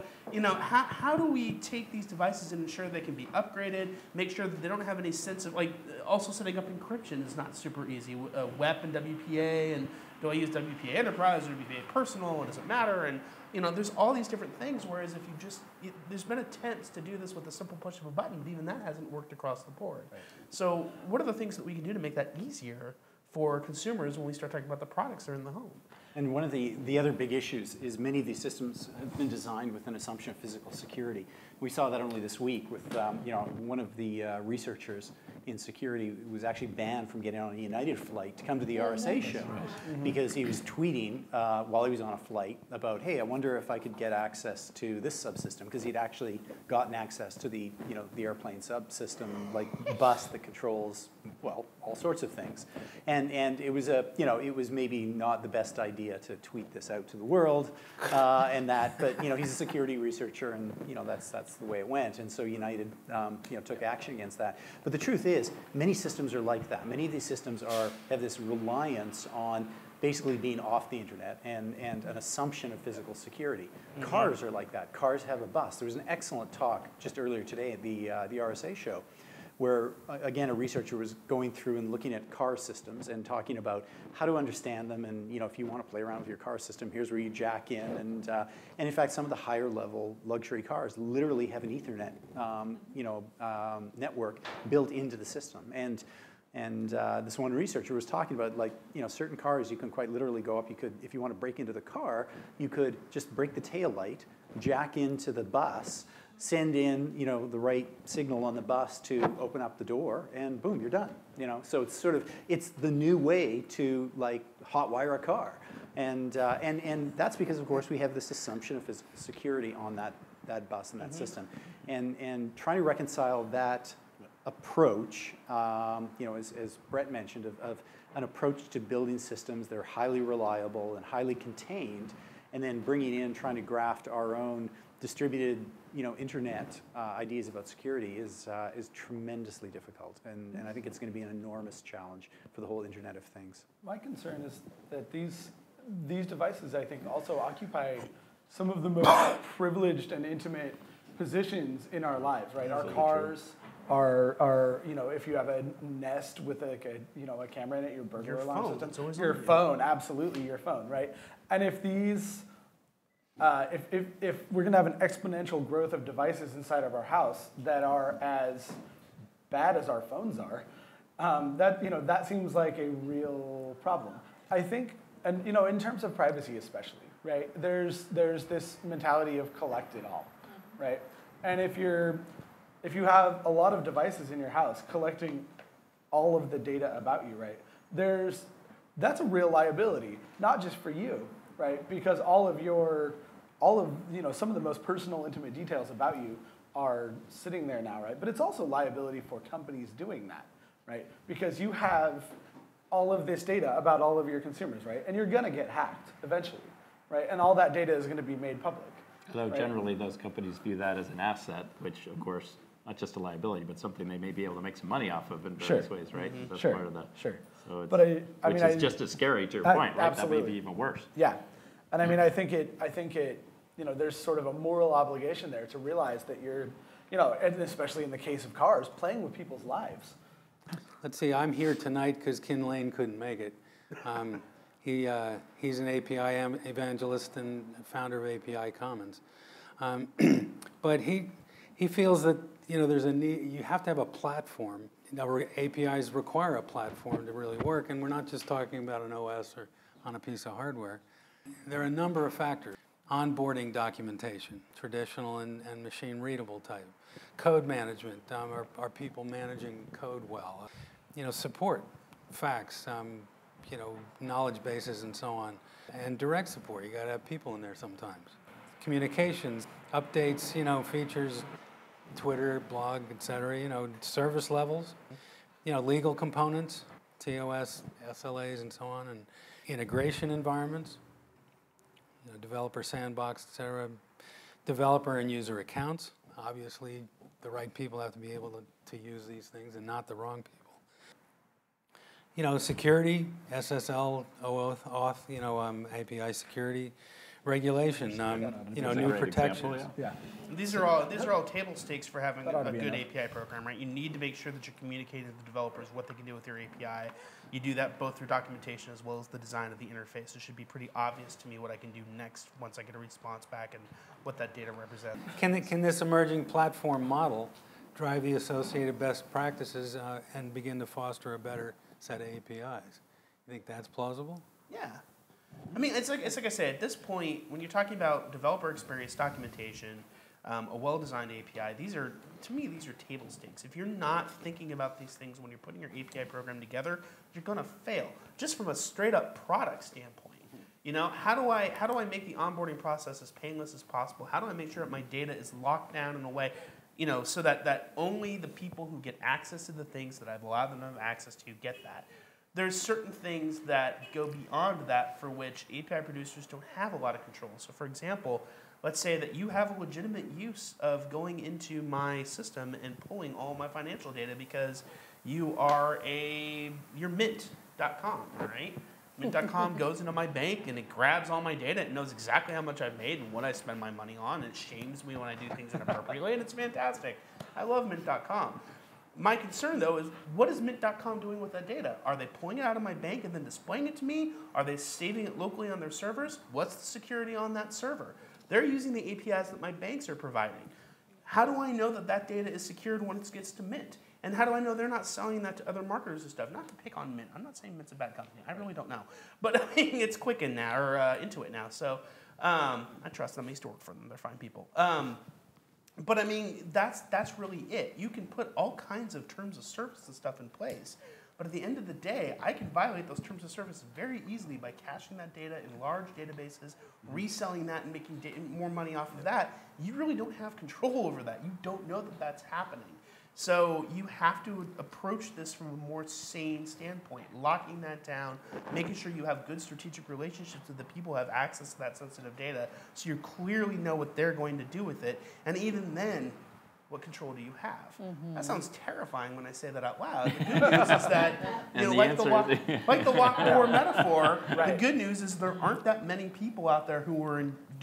how do we take these devices and ensure they can be upgraded, make sure that they don't have any sense of, also setting up encryption is not super easy. WEP and WPA, and do I use WPA Enterprise or WPA Personal? It doesn't matter. And there's all these different things, whereas if there's been attempts to do this with a simple push of a button, but even that hasn't worked across the board. Right. So what are the things that we can do to make that easier for consumers when we start talking about the products that are in the home? And one of the other big issues is many of these systems have been designed with an assumption of physical security. We saw that only this week with one of the researchers in security was actually banned from getting on a United flight to come to the RSA show because he was tweeting while he was on a flight about, hey, I wonder if I could get access to this subsystem, because he'd actually gotten access to the airplane subsystem, like bus that controls, well, all sorts of things. And it was it was maybe not the best idea to tweet this out to the world but he's a security researcher, and that's the way it went. And so United took action against that. But the truth is, many systems are like that. Many of these systems have this reliance on basically being off the internet and an assumption of physical security. Cars are like that. Cars have a bus. There was an excellent talk just earlier today at the RSA show, where, again, a researcher was going through and looking at car systems and talking about how to understand them. And if you want to play around with your car system, here's where you jack in. And in fact, some of the higher level luxury cars literally have an Ethernet network built into the system. And this one researcher was talking about, certain cars you can quite literally go up. You could, if you want to break into the car, you could just break the tail light, jack into the bus, send in the right signal on the bus to open up the door, and boom, you're done. So it's the new way to hotwire a car, and that's because, of course, we have this assumption of physical security on that bus and that system, and trying to reconcile that approach, as Bret mentioned, of an approach to building systems that are highly reliable and highly contained, and then bringing in, trying to graft our own distributed, internet ideas about security is tremendously difficult, and I think it's going to be an enormous challenge for the whole Internet of Things. My concern is that these devices, I think, also occupy some of the most privileged and intimate positions in our lives, right? Our cars, our you know, if you have a Nest with like a camera in it, your burglar alarm phone. system, It's always your on you. phone, absolutely your phone, right? And if these, if we're going to have an exponential growth of devices inside of our house that are as bad as our phones are, that seems like a real problem. I think, and in terms of privacy especially, right? There's this mentality of collect it all, right? And if you have a lot of devices in your house collecting all of the data about you, right? That's a real liability, not just for you, right? Because some of the most personal, intimate details about you are sitting there now, right? But it's also liability for companies doing that, right? Because you have all of this data about all of your consumers, right? And you're gonna get hacked eventually, right? And all that data is gonna be made public. Although right? generally those companies view that as an asset, which of course, not just a liability, but something they may be able to make some money off of in various ways, right? That's Sure. part of that. Sure. So it's, But which is just as scary to your point, right? Absolutely. That may be even worse. Yeah, and I mean, I think it, there's sort of a moral obligation there to realize that you're, and especially in the case of cars, playing with people's lives. Let's see, I'm here tonight because Ken Lane couldn't make it. He's an API evangelist and founder of API Commons. But he feels that there's a need, you have to have a platform. Now, APIs require a platform to really work, and we're not just talking about an OS or on a piece of hardware. There are a number of factors. Onboarding documentation, traditional and machine readable type. Code management, are people managing code well? Support, facts, knowledge bases and so on. And direct support, you gotta have people in there sometimes. Communications, updates, features, Twitter, blog, et cetera, service levels, legal components, TOS, SLAs and so on, and integration environments, developer sandbox, et cetera, developer and user accounts. Obviously, the right people have to be able to use these things and not the wrong people. Security, SSL, OAuth, API security, regulation, new protections. Yeah. These are all table stakes for having a good API program, right? You need to make sure that you're communicating to the developers what they can do with your API. You do that both through documentation as well as the design of the interface. It should be pretty obvious to me what I can do next once I get a response back and what that data represents. Can this emerging platform model drive the associated best practices and begin to foster a better set of APIs? You think that's plausible? Yeah. I mean, it's like I say, at this point, when you're talking about developer experience documentation, a well-designed API, these are table stakes. If you're not thinking about these things when you're putting your API program together, you're going to fail. Just from a straight-up product standpoint, how do I make the onboarding process as painless as possible? How do I make sure that my data is locked down in a way, so that only the people who get access to the things that I've allowed them to have access to get that? There's certain things that go beyond that for which API producers don't have a lot of control. So for example, let's say that you have a legitimate use of going into my system and pulling all my financial data because you're mint.com, right? Mint.com goes into my bank and it grabs all my data. It knows exactly how much I've made and what I spend my money on. It shames me when I do things inappropriately, and it's fantastic. I love mint.com. My concern, though, is what is mint.com doing with that data? Are they pulling it out of my bank and then displaying it to me? Are they saving it locally on their servers? What's the security on that server? They're using the APIs that my banks are providing. How do I know that that data is secured once it gets to Mint? And how do I know they're not selling that to other marketers and stuff? Not to pick on Mint. I'm not saying Mint's a bad company. I really don't know. But I mean, it's Quicken now, or Intuit now. So I trust them. I used to work for them. They're fine people. But I mean, that's really it. You can put all kinds of terms of service and stuff in place. But at the end of the day, I can violate those terms of service very easily by caching that data in large databases, reselling that and making more money off of that. You really don't have control over that. You don't know that that's happening. So you have to approach this from a more sane standpoint, locking that down, making sure you have good strategic relationships with the people who have access to that sensitive data so you clearly know what they're going to do with it. And even then, what control do you have? Mm-hmm. That sounds terrifying when I say that out loud. The good news is that, like the locked door metaphor, right. The good news is there aren't that many people out there who are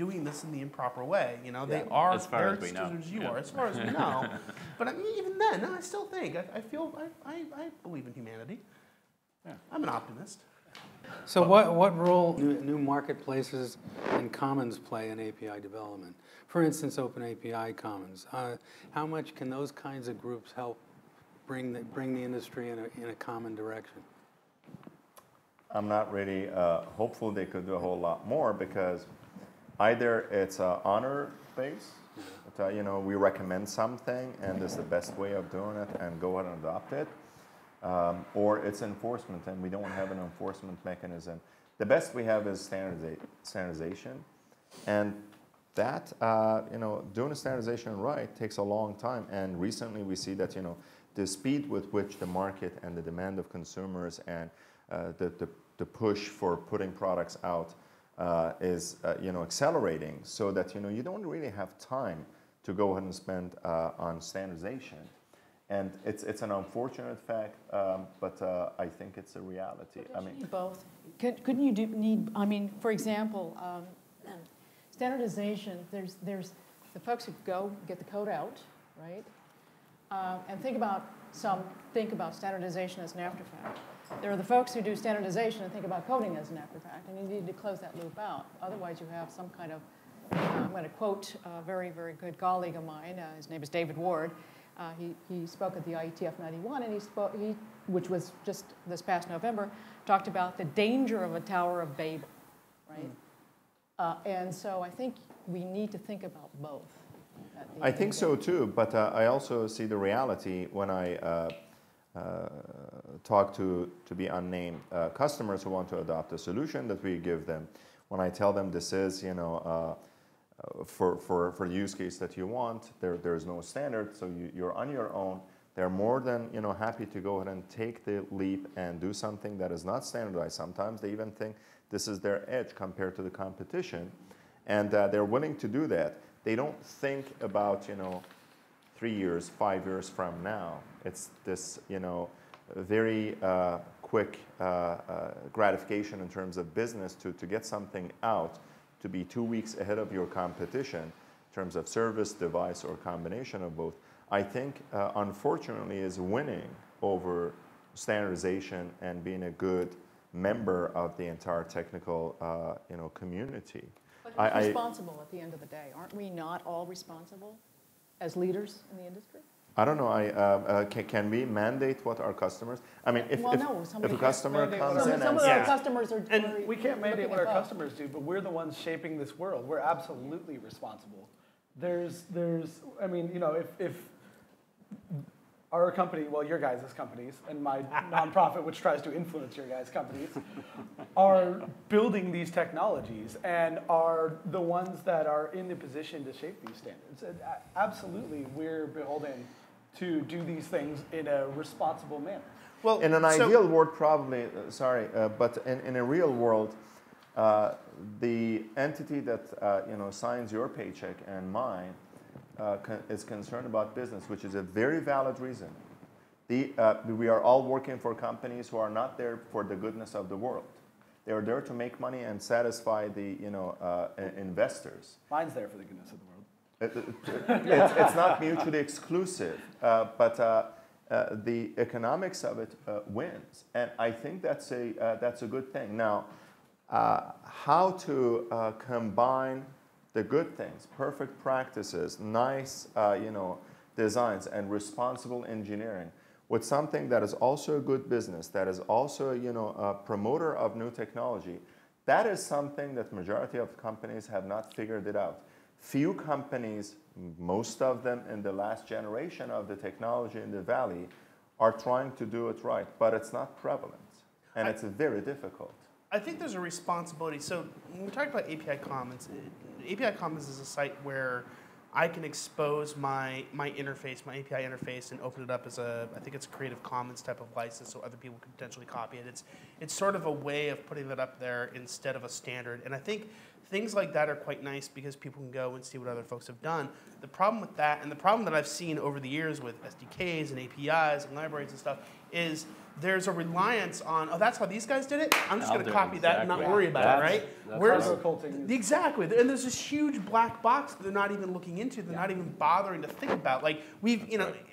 doing this in the improper way. You know, they Yeah. are As far as we know. as you Yeah. are, as far as we know. But I mean, even then, I still think I believe in humanity. Yeah. I'm an optimist. So what role do new marketplaces and commons play in API development? For instance, Open API Commons. How much can those kinds of groups help bring the industry in a common direction? I'm not really hopeful they could do a whole lot more, because either it's honor-based, you know, we recommend something and this is the best way of doing it and go ahead and adopt it, or it's enforcement and we don't have an enforcement mechanism. The best we have is standardization, and that, you know, doing the standardization right takes a long time, and recently we see that, you know, the speed with which the market and the demand of consumers and the push for putting products out is you know, accelerating, so that, you know, you don't really have time to go ahead and spend on standardization. And it's an unfortunate fact, but I think it's a reality. I mean, both. Couldn't you need? I mean, for example, standardization. There's the folks who go get the code out, right? And think about standardization as an afterfact. There are the folks who do standardization and think about coding as an afterfact, and you need to close that loop out. Otherwise, you have some kind of, I'm going to quote a very, very good colleague of mine. His name is David Ward. He spoke at the IETF 91, and which was just this past November, talked about the danger of a Tower of Babel, right? And so I think we need to think about both. I think so too, but I also see the reality when I talk to be unnamed customers who want to adopt a solution that we give them. When I tell them this is, you know, for the use case that you want, there's no standard, so you're on your own. They're more than, you know, happy to go ahead and take the leap and do something that is not standardized. Sometimes they even think this is their edge compared to the competition, and they're willing to do that. They don't think about, you know, 3 years, 5 years from now. It's this, you know, very quick gratification in terms of business to get something out, to be 2 weeks ahead of your competition in terms of service, device, or combination of both. I think, unfortunately, is winning over standardization and being a good member of the entire technical, you know, community. But who's responsible at the end of the day? Aren't we not all responsible as leaders in the industry? I don't know. Can we mandate what our customers? I mean, if a customer comes in and some of our customers are, and we can't mandate what our customers do, but we're the ones shaping this world. We're absolutely responsible. I mean, you know, if our company, well, your guys' companies, and my nonprofit, which tries to influence your guys' companies, are building these technologies and are the ones that are in the position to shape these standards. And absolutely, we're beholden to do these things in a responsible manner. Well, in an ideal world, probably, but in a real world, the entity that you know, signs your paycheck and mine is concerned about business, which is a very valid reason. We are all working for companies who are not there for the goodness of the world. They are there to make money and satisfy the, you know, investors. Mine's there for the goodness of the world. It's not mutually exclusive, but the economics of it wins, and I think that's a good thing. Now, how to combine the good things, perfect practices, nice, you know, designs, and responsible engineering with something that is also a good business, that is also, you know, a promoter of new technology, that is something that majority of companies have not figured it out. Few companies, most of them in the last generation of the technology in the Valley, are trying to do it right, but it's not prevalent, and it's very difficult. I think there's a responsibility. So when we talk about API Commons, API Commons is a site where I can expose my interface, my API interface, and open it up as I think it's a Creative Commons type of license, so other people can potentially copy it. It's sort of a way of putting that up there instead of a standard. And I think things like that are quite nice because people can go and see what other folks have done. The problem with that, and the problem that I've seen over the years with SDKs and APIs and libraries and stuff, is there's a reliance on, oh, that's how these guys did it? I'm just going to copy that and not exactly. worry about it, right? Whereas, Culting. exactly, and there's this huge black box that they're not even looking into, they're not even bothering to think about. Like, we've, you know,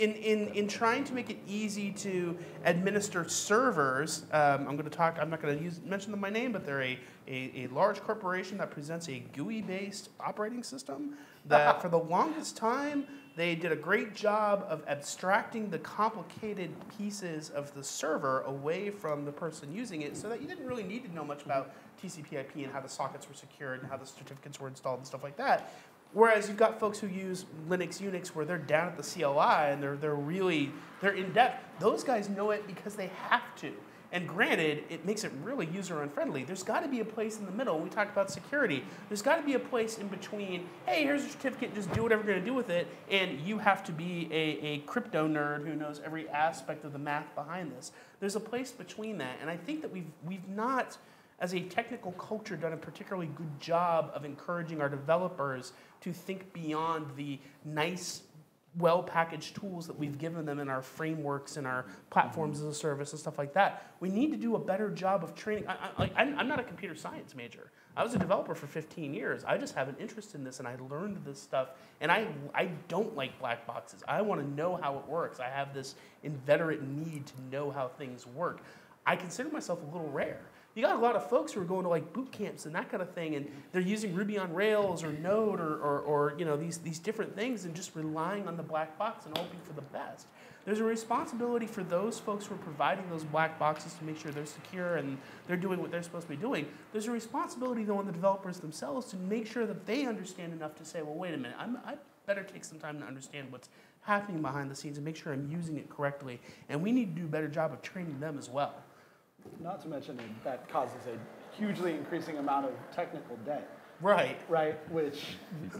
in trying to make it easy to administer servers, I'm not going to mention them by name, but they're a large corporation that presents a GUI-based operating system that for the longest time, they did a great job of abstracting the complicated pieces of the server away from the person using it so that you didn't really need to know much about TCP/IP and how the sockets were secured and how the certificates were installed and stuff like that. Whereas you've got folks who use Linux, Unix, where they're down at the CLI and they're in depth. Those guys know it because they have to. And granted, it makes it really user unfriendly. There's got to be a place in the middle. When we talk about security, there's got to be a place in between, hey, here's a certificate, just do whatever you're going to do with it, and you have to be a crypto nerd who knows every aspect of the math behind this. There's a place between that, and I think that we've not, as a technical culture, done a particularly good job of encouraging our developers to think beyond the nice, well-packaged tools that we've given them in our frameworks and our platforms as a service and stuff like that. We need to do a better job of training. I'm not a computer science major. I was a developer for 15 years. I just have an interest in this, and I learned this stuff. And I don't like black boxes. I want to know how it works. I have this inveterate need to know how things work. I consider myself a little rare. You got a lot of folks who are going to like boot camps and that kind of thing, and they're using Ruby on Rails or Node or you know these different things and just relying on the black box and hoping for the best. There's a responsibility for those folks who are providing those black boxes to make sure they're secure and they're doing what they're supposed to be doing. There's a responsibility though on the developers themselves to make sure that they understand enough to say, well, wait a minute, I better take some time to understand what's happening behind the scenes and make sure I'm using it correctly. And we need to do a better job of training them as well. Not to mention that causes a hugely increasing amount of technical debt. Right. Right, which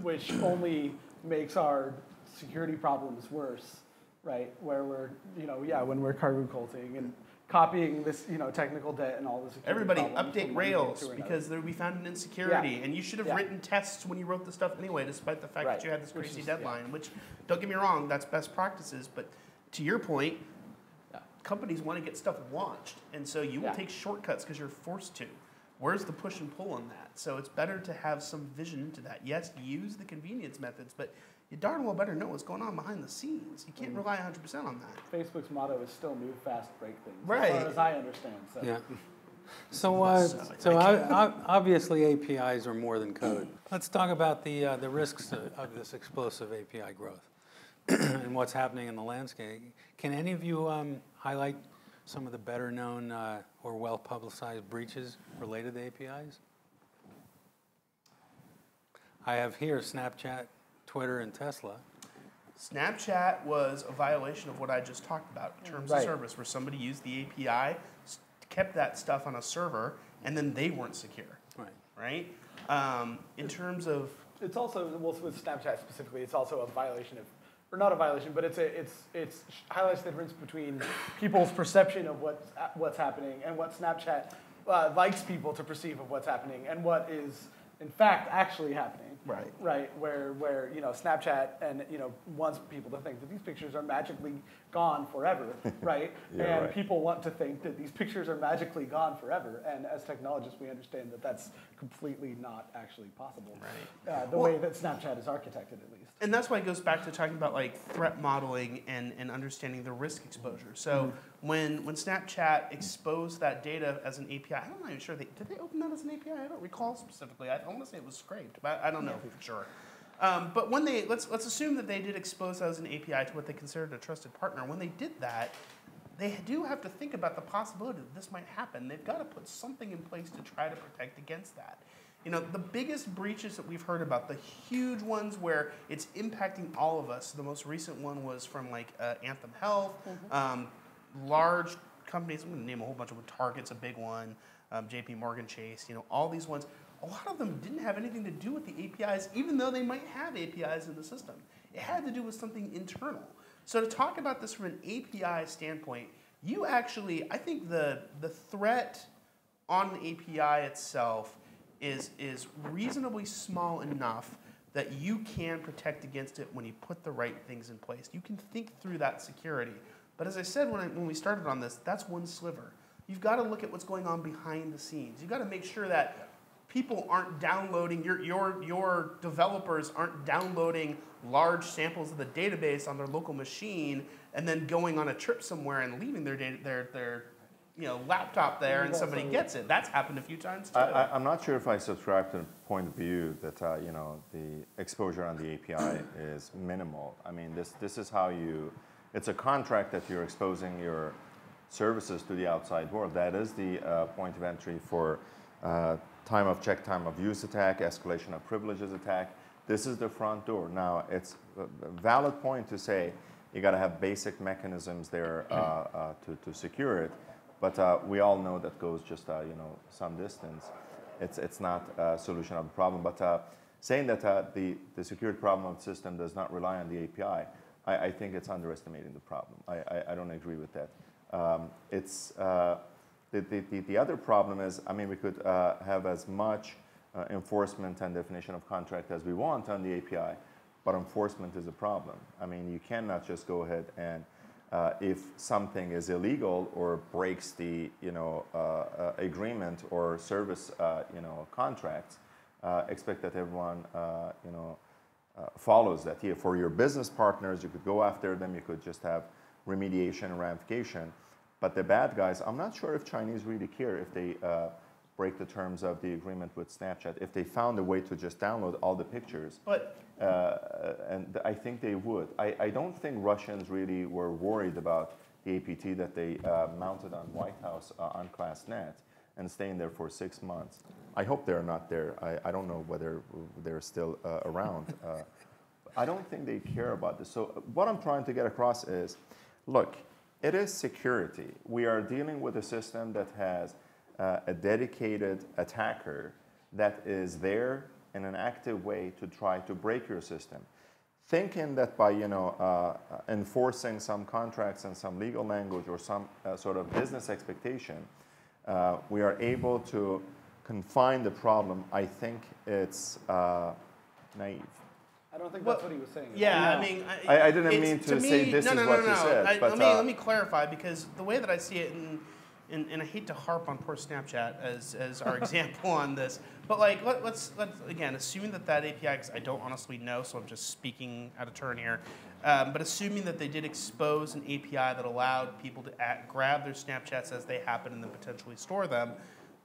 only makes our security problems worse, right? Where we're, when we're cargo culting and copying this, technical debt and all the security Everybody problems update Rails because we found an insecurity, and you should have written tests when you wrote the stuff anyway, despite the fact that you had this crazy deadline, which, don't get me wrong, that's best practices, but to your point, companies want to get stuff launched, and so you will take shortcuts because you're forced to. Where's the push and pull on that? So it's better to have some vision into that. Yes, use the convenience methods, but you darn well better know what's going on behind the scenes. You can't rely 100% on that. Facebook's motto is still move fast, break things, right? As far as I understand. So. Yeah. So obviously APIs are more than code. Let's talk about the risks of this explosive API growth and what's happening in the landscape. Can any of you highlight some of the better known or well-publicized breaches related to APIs? I have here Snapchat, Twitter, and Tesla. Snapchat was a violation of what I just talked about, terms of service, where somebody used the API, kept that stuff on a server, and then they weren't secure. Right? In terms of... It's also, well, with Snapchat specifically, it's also a violation of, or not a violation, but it's highlights the difference between people's perception of what's happening and what Snapchat likes people to perceive of what's happening and what is in fact actually happening. Right. Where Snapchat and wants people to think that these pictures are magically gone forever. Right. People want to think that these pictures are magically gone forever. And as technologists, we understand that that's completely not actually possible. Right. The way that Snapchat is architected, at least. And that's why it goes back to talking about like threat modeling and understanding the risk exposure. So when Snapchat exposed that data as an API, I'm not even sure, did they open that as an API? I don't recall specifically. I want to say it was scraped, but I don't know for sure. But when let's assume that they did expose that as an API to what they considered a trusted partner. When they did that, they do have to think about the possibility that this might happen. They've got to put something in place to try to protect against that. The biggest breaches that we've heard about, the huge ones where it's impacting all of us, the most recent one was from like Anthem Health, large companies, I'm going to name a whole bunch of them. Target's a big one, JP Morgan Chase, all these ones. A lot of them didn't have anything to do with the APIs, even though they might have APIs in the system. It had to do with something internal. So to talk about this from an API standpoint, I think the threat on the API itself is reasonably small enough that you can protect against it when you put the right things in place. You can think through that security. But as I said when we started on this, that's one sliver. You've got to look at what's going on behind the scenes. You've got to make sure that people aren't downloading, your developers aren't downloading large samples of the database on their local machine and then going on a trip somewhere and leaving their laptop there and somebody gets it. That's happened a few times too. I'm not sure if I subscribe to the point of view that the exposure on the API is minimal. I mean, this is how it's a contract that you're exposing your services to the outside world. That is the point of entry for time of check, time of use attack, escalation of privileges attack. This is the front door. Now, it's a valid point to say you got to have basic mechanisms there to secure it. But we all know that goes just some distance. It's not a solution of the problem. But saying that the security problem of the system does not rely on the API, I think it's underestimating the problem. I don't agree with that. The other problem is, I mean, we could have as much enforcement and definition of contract as we want on the API, but enforcement is a problem. I mean, you cannot just go ahead and if something is illegal or breaks the agreement or service contracts, expect that everyone follows that. Here, for your business partners, you could go after them. You could just have remediation and ramification. But the bad guys, I'm not sure if Chinese really care if they break the terms of the agreement with Snapchat. If they found a way to just download all the pictures, and I think they would. I don't think Russians really were worried about the APT that they mounted on White House on ClassNet and staying there for 6 months. I hope they're not there. I don't know whether they're still around. I don't think they care about this. So what I'm trying to get across is, look, it is security. We are dealing with a system that has a dedicated attacker that is there in an active way to try to break your system. Thinking that by enforcing some contracts and some legal language or some sort of business expectation, we are able to confine the problem, I think it's naive. I don't think that's what he was saying. Yeah, I mean, I didn't mean to say this is what you said. But let me clarify, because the way that I see it, and I hate to harp on poor Snapchat as our example on this, but like let's again, assuming that API, because I don't honestly know, so I'm just speaking out of turn here, but assuming that they did expose an API that allowed people to grab their Snapchats as they happen and then potentially store them,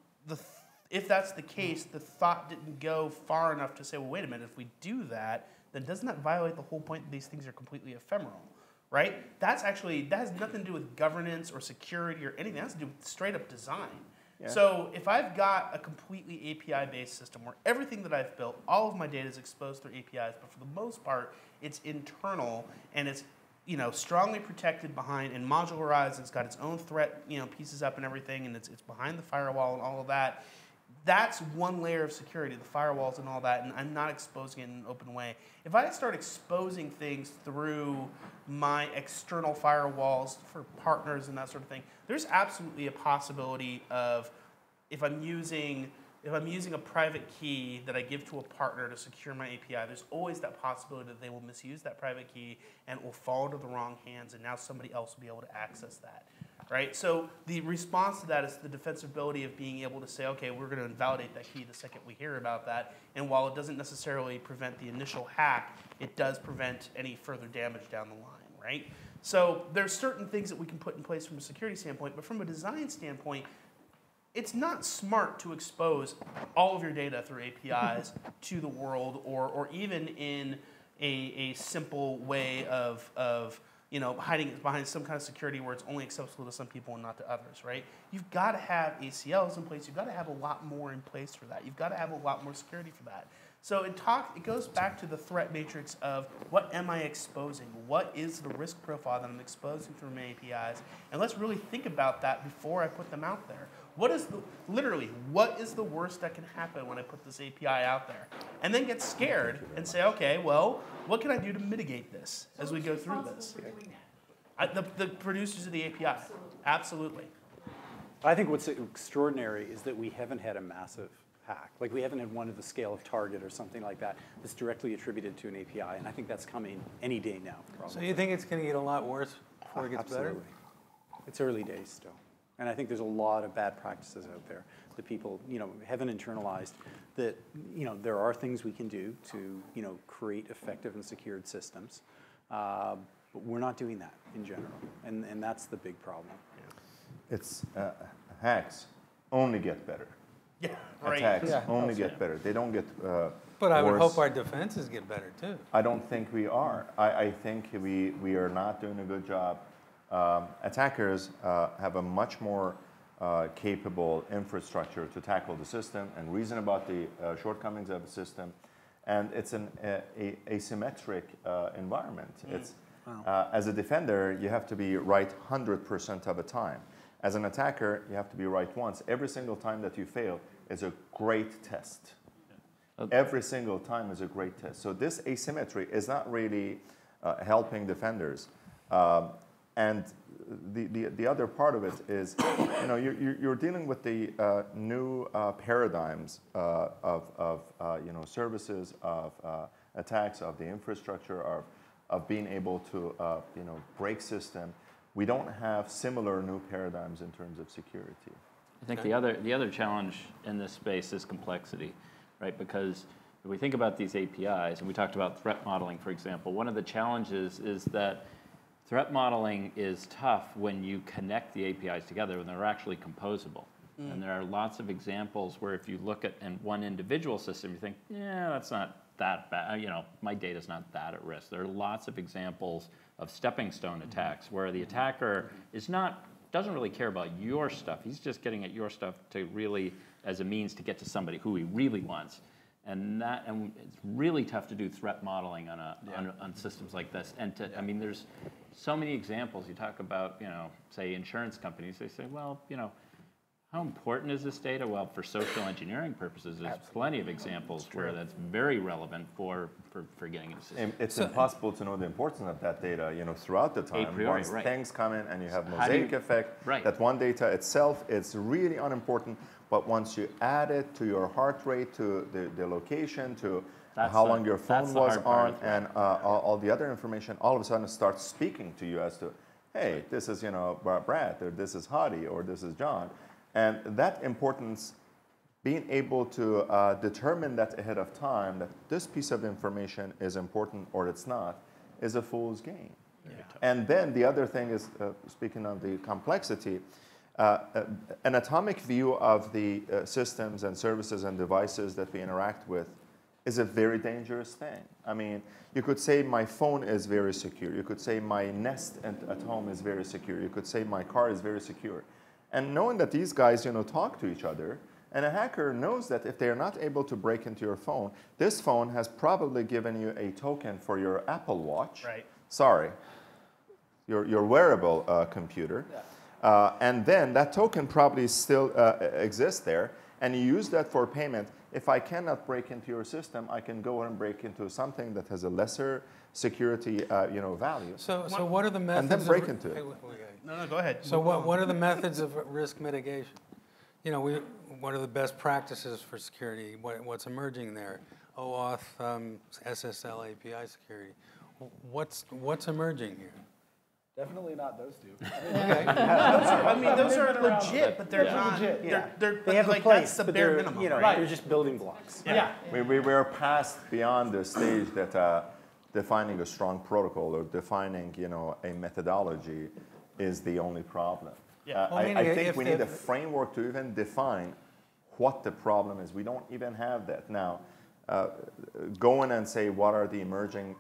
if that's the case, the thought didn't go far enough to say, well, wait a minute, if we do that, then doesn't that violate the whole point that these things are completely ephemeral, right? That has nothing to do with governance or security or anything. That has to do with straight up design. Yeah. So if I've got a completely API-based system where everything that I've built, all of my data is exposed through APIs, but for the most part, it's internal and it's strongly protected behind and modularized. It's got its own threat pieces up and everything, and it's behind the firewall and all of that. That's one layer of security, the firewalls and all that, and I'm not exposing it in an open way. If I start exposing things through my external firewalls for partners and that sort of thing, there's absolutely a possibility of if I'm using a private key that I give to a partner to secure my API, there's always that possibility that they will misuse that private key and it will fall into the wrong hands, and now somebody else will be able to access that. Right? So the response to that is the defensibility of being able to say, okay, we're going to invalidate that key the second we hear about that. And while it doesn't necessarily prevent the initial hack, it does prevent any further damage down the line, right? So there's certain things that we can put in place from a security standpoint, but from a design standpoint, it's not smart to expose all of your data through APIs to the world, or even in a simple way of hiding behind some kind of security where it's only accessible to some people and not to others, right? You've got to have ACLs in place. You've got to have a lot more in place for that. You've got to have a lot more security for that. So it goes back to the threat matrix of what am I exposing? What is the risk profile that I'm exposing through my APIs? And let's really think about that before I put them out there. What is the worst that can happen when I put this API out there? And then get scared and say, okay, well, what can I do to mitigate this as we go through this? The producers of the API, absolutely. I think what's extraordinary is that we haven't had a massive hack. Like, we haven't had one of the scale of Target or something like that that's directly attributed to an API, and I think that's coming any day now, probably. So you think it's going to get a lot worse before it gets Absolutely. better? It's early days still. And I think there's a lot of bad practices out there that people, haven't internalized that, there are things we can do to, create effective and secured systems. But we're not doing that in general. And that's the big problem. It's hacks only get better. Yeah, right. Attacks only get better. They don't get But I would worse. hope our defenses get better too. I don't think we are. I think we are not doing a good job. Attackers have a much more capable infrastructure to tackle the system and reason about the shortcomings of the system. And it's an asymmetric environment. It's, as a defender, you have to be right 100% of the time. As an attacker, you have to be right once. Every single time that you fail is a great test. Every single time is a great test. So this asymmetry is not really helping defenders. And the other part of it is, you're dealing with the new paradigms of services, of attacks, of the infrastructure, of being able to break system. We don't have similar new paradigms in terms of security. I think the other challenge in this space is complexity, right? Because if we think about these APIs, and we talked about threat modeling, for example, one of the challenges is that threat modeling is tough when you connect the APIs together when they're actually composable. And there are lots of examples where if you look at one individual system, you think, yeah, that's not that bad. My data's not that at risk. There are lots of examples of stepping stone attacks where the attacker doesn't really care about your stuff. He's just getting at your stuff to really as a means to get to somebody who he really wants. And it's really tough to do threat modeling on systems like this. And there's so many examples. You talk about, say insurance companies. They say, well, how important is this data? Well, for social engineering purposes, there's plenty of examples where that's very relevant for getting into systems. It's impossible to know the importance of that data, throughout the time. A priori, Once right. things come in and you have mosaic effect, right. that one data itself, it's really unimportant. But once you add it to your heart rate, to the location, to how long your phone was on, and all the other information, all of a sudden it starts speaking to you as to, hey, this is Bret, or this is Hadi, or this is John. And that importance, being able to determine that ahead of time, that this piece of information is important or it's not, is a fool's game. Yeah. And then the other thing is, speaking of the complexity, an atomic view of the systems and services and devices that we interact with is a very dangerous thing. I mean, you could say my phone is very secure. You could say my Nest at home is very secure. You could say my car is very secure. And knowing that these guys, talk to each other, and a hacker knows that if they're not able to break into your phone, this phone has probably given you a token for your Apple Watch. Right. Sorry, your wearable computer. Yeah. And then that token probably still exists there, and you use that for payment. If I cannot break into your system, I can go and break into something that has a lesser security, value. So what are the methods? And then break into it. No, go ahead. So what are the methods of risk mitigation? What are the best practices for security? What's emerging there? OAuth, SSL, API security. What's emerging here? Definitely not those two. Those are legit, but they're not. Legit, They have like, a place, that's the but bare they're, minimum. they're just building blocks. Yeah. We're past beyond the stage that defining a strong protocol or defining, a methodology is the only problem. Yeah. I think we need a framework to even define what the problem is. We don't even have that now. Go in and say what are the emerging,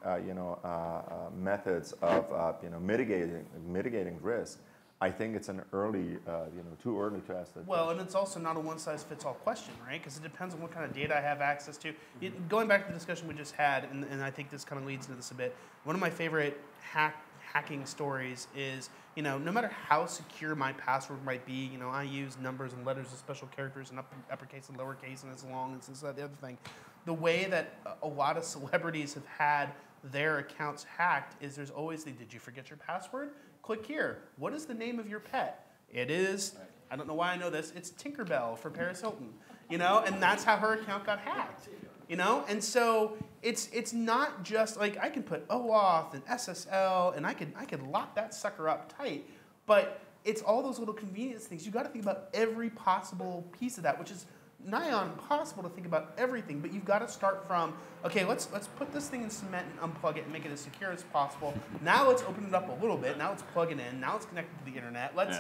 methods of, mitigating risk. I think it's an early, too early to ask that. Well, question. and it's also not a one-size-fits-all question, right? Because it depends on what kind of data I have access to. Going back to the discussion we just had, and I think this kind of leads into this a bit. One of my favorite hacking stories is, no matter how secure my password might be, I use numbers and letters and special characters and uppercase and lowercase and as long as this, that, the other thing. The way that a lot of celebrities have had their accounts hacked is there's always the, did you forget your password? Click here. What is the name of your pet? It is, I don't know why I know this, it's Tinkerbell for Paris Hilton. And that's how her account got hacked. you know? And so it's not just like I can put OAuth and SSL and I could lock that sucker up tight, but it's all those little convenience things. You got to think about every possible piece of that, which is nigh on impossible to think about everything, but you've got to start from, okay, let's put this thing in cement and unplug it and make it as secure as possible. Now let's open it up a little bit. Now let's plug it in. Now it's connected to the internet. Let's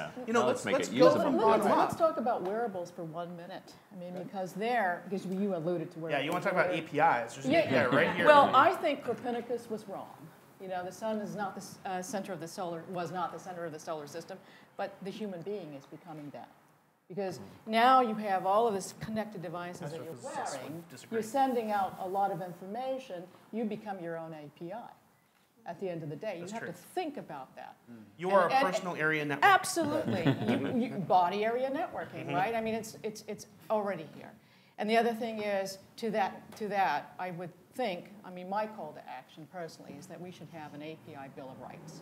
go from bottom up. Let's talk about wearables for 1 minute. I mean, because you alluded to wearables. Yeah, you want to talk about APIs? There's an API right here. Well, I think Copernicus was wrong. You know, the sun is not the center of the solar system, but the human being is becoming that. Because now you have all of this connected devices that you're wearing, you're sending out a lot of information, you become your own API. At the end of the day, you have to think about that. You are a personal area network. Absolutely, body area networking, right? I mean, it's already here. And the other thing is, to that, I would think, I mean, my call to action personally is that we should have an API Bill of Rights.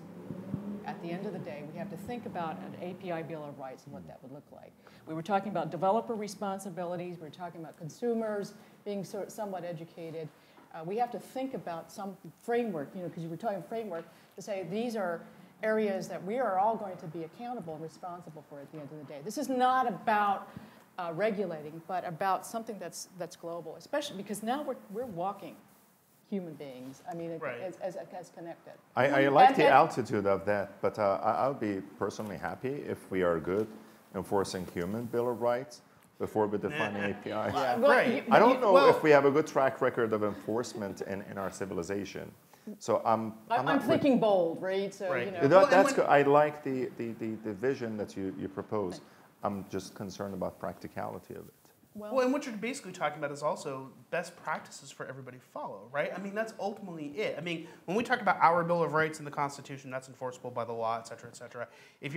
At the end of the day, we have to think about an API Bill of Rights and what that would look like. We were talking about developer responsibilities. We were talking about consumers being somewhat educated. We have to think about some framework, you know, because you were talking framework, to say these are areas that we are all going to be accountable and responsible for at the end of the day. This is not about regulating, but about something that's global, especially because now we're walking human beings. I mean, as connected. I like the altitude of that, but I'll be personally happy if we are good enforcing human Bill of Rights before we define API. Yeah. Right. I don't know if we have a good track record of enforcement in our civilization. So I'm thinking bold, right? So right. you know. That's good. I like the vision that you propose. I'm just concerned about practicality of it. Well, and what you're basically talking about is also best practices for everybody to follow, right? I mean, that's ultimately it. I mean, when we talk about our Bill of Rights in the Constitution, that's enforceable by the law, et cetera, et cetera.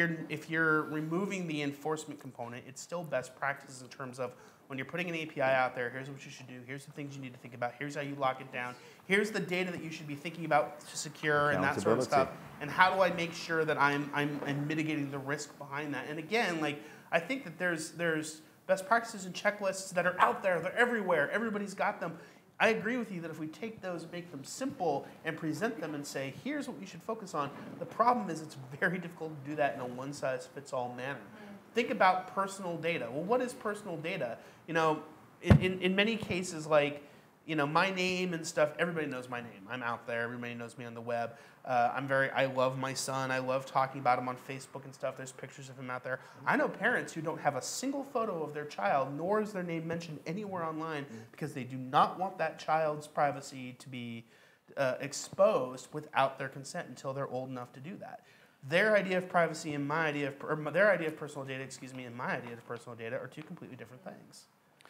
If you're removing the enforcement component, it's still best practices in terms of when you're putting an API out there, here's what you should do, here's the things you need to think about, here's how you lock it down, here's the data that you should be thinking about to secure and that sort of stuff, and how do I make sure that I'm mitigating the risk behind that? And again, like, I think that there's best practices and checklists that are out there. They're everywhere. Everybody's got them. I agree with you that if we take those and make them simple and present them and say, here's what you should focus on, the problem is it's very difficult to do that in a one-size-fits-all manner. Think about personal data. Well, what is personal data? You know, in many cases, like, you know, my name and stuff, everybody knows my name. I'm out there. Everybody knows me on the web. I love my son. I love talking about him on Facebook and stuff. There's pictures of him out there. I know parents who don't have a single photo of their child, nor is their name mentioned anywhere online because they do not want that child's privacy to be exposed without their consent until they're old enough to do that. Their idea of privacy and my idea of, their idea of personal data, and my idea of personal data are two completely different things.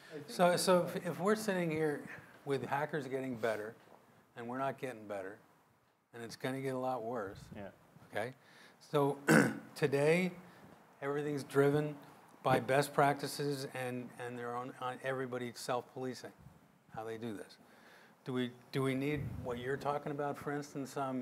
So if we're sitting here with hackers getting better, and we're not getting better, and it's going to get a lot worse. Yeah. Okay. So today, everything's driven by best practices and their own everybody self-policing, how they do this. Do we need what you're talking about, for instance, an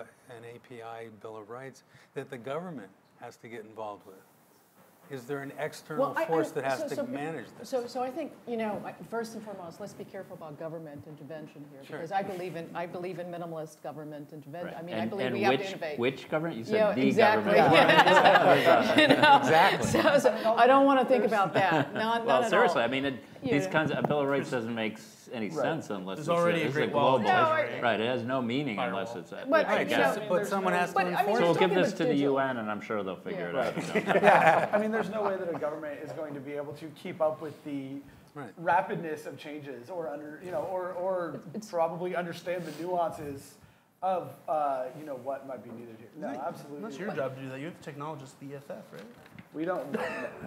API Bill of Rights that the government has to get involved with? Is there an external force that has to manage this? So I think, you know, first and foremost, let's be careful about government intervention here, because I believe in minimalist government intervention. Right. I mean, I believe we have to innovate. Which government? You said the exactly. government. Yeah. You know? Exactly. So I don't want to think about that. Not seriously, at all. I mean, these kinds of Bill of Rights doesn't make any sense unless There's already a great wall. Right, it has no meaning unless it's. But someone has to enforce it. So we'll give this to the UN, and I'm sure they'll figure it out. Yeah, I mean, there's no way that a government is going to be able to keep up with the rapidness of changes, or probably understand the nuances of what might be needed here. No, absolutely. That's your job to do that. You're the technologist, BFF, right? We don't.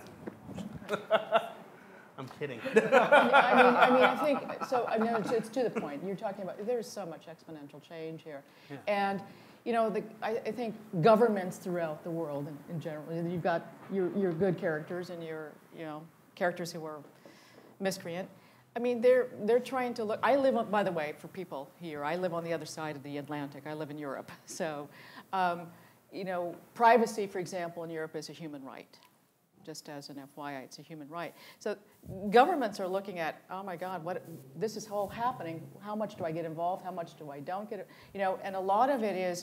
I'm kidding. I think so. I mean, it's to the point. You're talking about there's so much exponential change here, and you know, I think governments throughout the world in general. You've got your good characters and your characters who are miscreant. I mean, they're trying to look. I live, by the way, for people here, I live on the other side of the Atlantic. I live in Europe, so privacy, for example, in Europe is a human right. just as an FYI, it's a human right. So governments are looking at, oh my God, this is all happening. How much do I get involved? How much do I don't get? And a lot of it is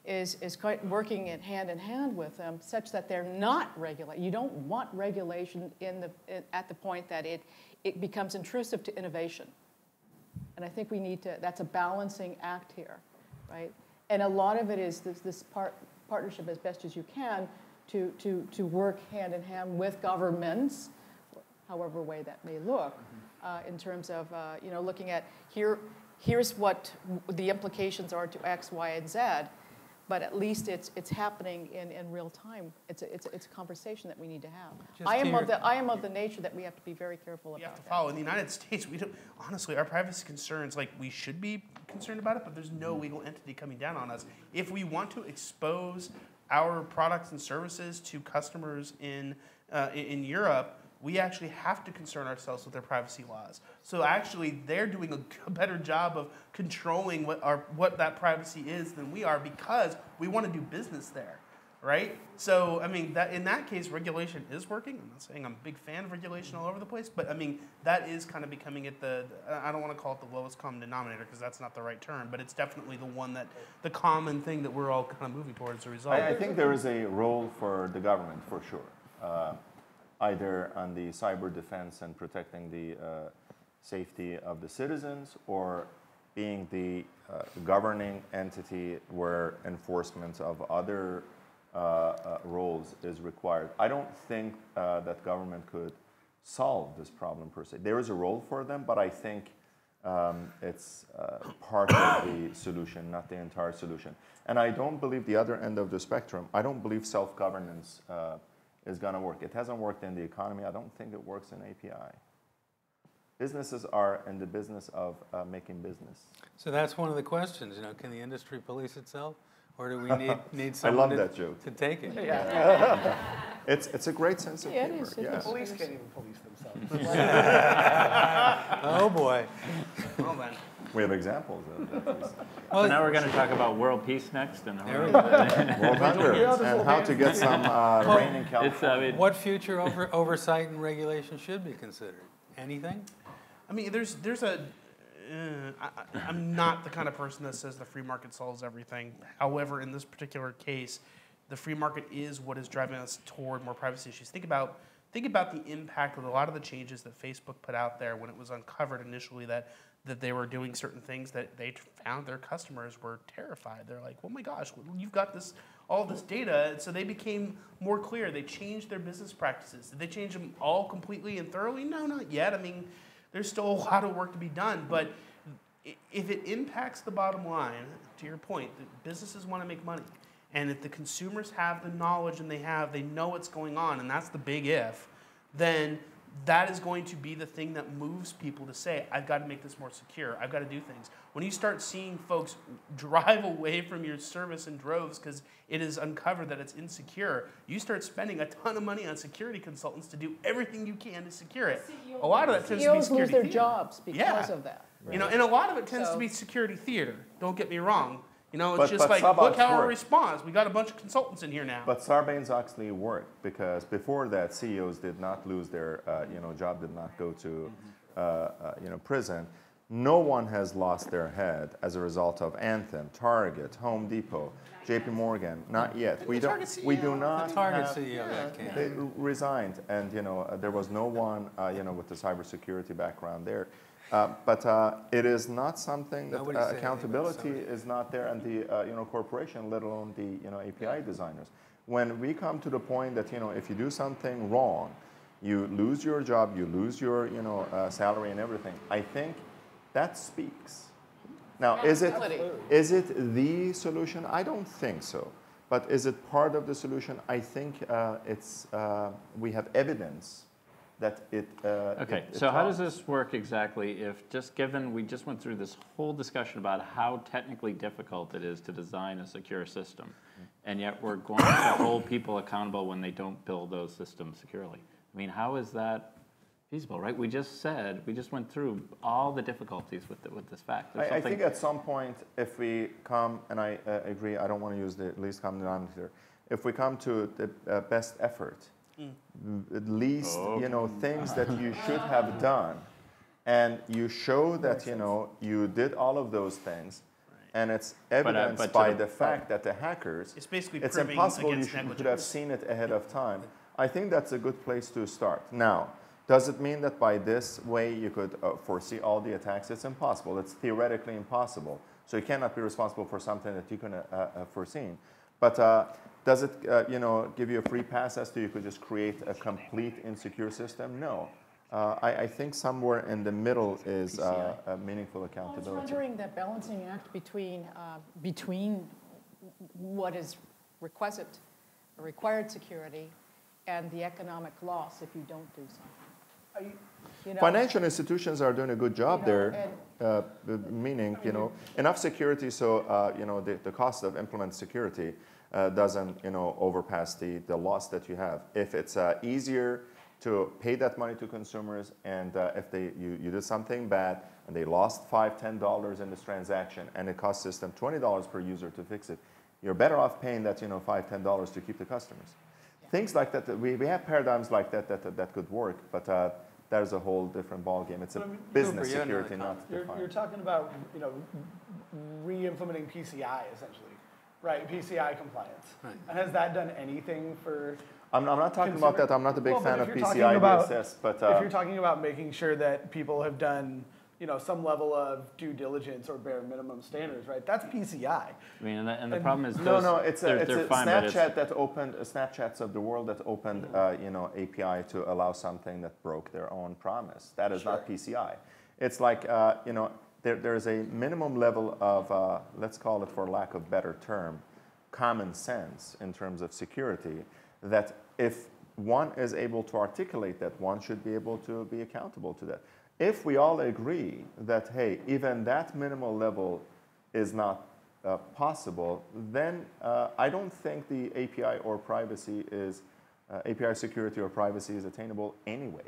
working hand in hand with them, such that they're not regulated. You don't want regulation at the point that it becomes intrusive to innovation. And I think we need to. That's a balancing act here, right? And a lot of it is this partnership as best as you can to work hand in hand with governments, however way that may look, in terms of looking at here's what the implications are to X, Y, and Z, but at least it's happening in real time. It's a conversation that we need to have. I am of the nature that we have to be very careful about. You have to follow. In the United States, we don't, honestly, our privacy concerns, like, we should be concerned about it, but there's no legal entity coming down on us. If we want to expose our products and services to customers in Europe, we actually have to concern ourselves with their privacy laws. So actually, they're doing a better job of controlling what that privacy is than we are, because we want to do business there, right? So I mean, in that case, regulation is working. I'm not saying I'm a big fan of regulation all over the place, but I mean, that is kind of becoming I don't want to call it the lowest common denominator, because that's not the right term, but it's definitely the common thing that we're all kind of moving towards as a result. I think there is a role for the government, for sure. Either on the cyber defense and protecting the safety of the citizens, or being the governing entity where enforcement of other roles is required. I don't think that government could solve this problem per se. There is a role for them, but I think it's part of the solution, not the entire solution. And I don't believe the other end of the spectrum, I don't believe self-governance is going to work. It hasn't worked in the economy. I don't think it works in API. Businesses are in the business of making business. So that's one of the questions. Can the industry police itself, or do we need someone to take it? Yeah. It's a great sense of humor. The police can't even police themselves. Oh boy. Well then. We have examples of that. So now we're going to talk about world peace next, and world hunger, and how to get some rain in California. What future oversight and regulation should be considered? Anything? I mean, I'm not the kind of person that says the free market solves everything. However, in this particular case, the free market is what is driving us toward more privacy issues. Think about the impact of a lot of the changes that Facebook put out there when it was uncovered initially that they were doing certain things that they found their customers were terrified. They're like, oh my gosh, you've got all this data. And so they became more clear. They changed their business practices. Did they change them all completely and thoroughly? No, not yet. I mean, there's still a lot of work to be done. But if it impacts the bottom line, to your point, the businesses want to make money. And if the consumers have the knowledge and they know what's going on, and that's the big if, then that is going to be the thing that moves people to say, I've got to make this more secure. I've got to do things. When you start seeing folks drive away from your service in droves because it is uncovered that it's insecure, you start spending a ton of money on security consultants to do everything you can to secure it. A lot of that tends to be security CEOs lose their theater. jobs because of that. Right. And a lot of it tends to be security theater. Don't get me wrong. It's just but like, look how our work. response. We got a bunch of consultants in here now. But Sarbanes-Oxley worked, because before that, CEOs did not lose their job, did not go to prison. No one has lost their head as a result of Anthem, Target, Home Depot, J.P. Morgan. Not yet. We do not. The Target CEO that came. They resigned, and there was no one with the cybersecurity background there. But it is not something that accountability is not there, and the corporation, let alone the API designers. When we come to the point that if you do something wrong, you lose your job, you lose your salary and everything. I think that speaks. Now, is it the solution? I don't think so. But is it part of the solution? I think we have evidence that it. Okay, so how does this work exactly if we just went through this whole discussion about how technically difficult it is to design a secure system, and yet we're going to hold people accountable when they don't build those systems securely? I mean, how is that feasible, right? We just went through all the difficulties with this fact. I think at some point, if we come, and I agree, I don't want to use the least common denominator, if we come to the best effort, at least, things that you should have done, and you show that, you did all of those things, and it's evidenced but by the fact that the hackers, It's basically it's proving impossible you against could have negligence. seen it ahead of time. I think that's a good place to start. Now, does it mean that by this way you could foresee all the attacks? It's impossible. It's theoretically impossible. So you cannot be responsible for something that you couldn't have foreseen. But does it, give you a free pass as to you could just create a complete insecure system? No. I think somewhere in the middle is a meaningful Well, I was accountability. wondering that balancing act between what is required security and the economic loss if you don't do something. Financial institutions are doing a good job there, meaning, enough security so, the cost of implement security doesn't, overpass the loss that you have. If it's easier to pay that money to consumers, and if you did something bad and they lost $5, $10 in this transaction, and it costs system $20 per user to fix it, you're better off paying that, $5, $10 to keep the customers. Yeah. Things like that, we have paradigms like that could work, but that is a whole different ballgame. It's a business security, not defined. You're talking about, re-implementing PCI essentially, right? PCI compliance. Right. And has that done anything for? I'm not talking about that. I'm not a big fan of PCI DSS, but if you're talking about making sure that people have done, some level of due diligence or bare minimum standards, right? That's PCI. I mean, and the problem is it's a fine, Snapchat that opened Snapchats of the world that opened API to allow something that broke their own promise. That is not PCI. It's like there's a minimum level of let's call it, for lack of better term, common sense in terms of security, that if one is able to articulate that, one should be able to be accountable to that. If we all agree that, hey, even that minimal level is not possible, then I don't think the API or privacy is, API security or privacy is attainable anyway.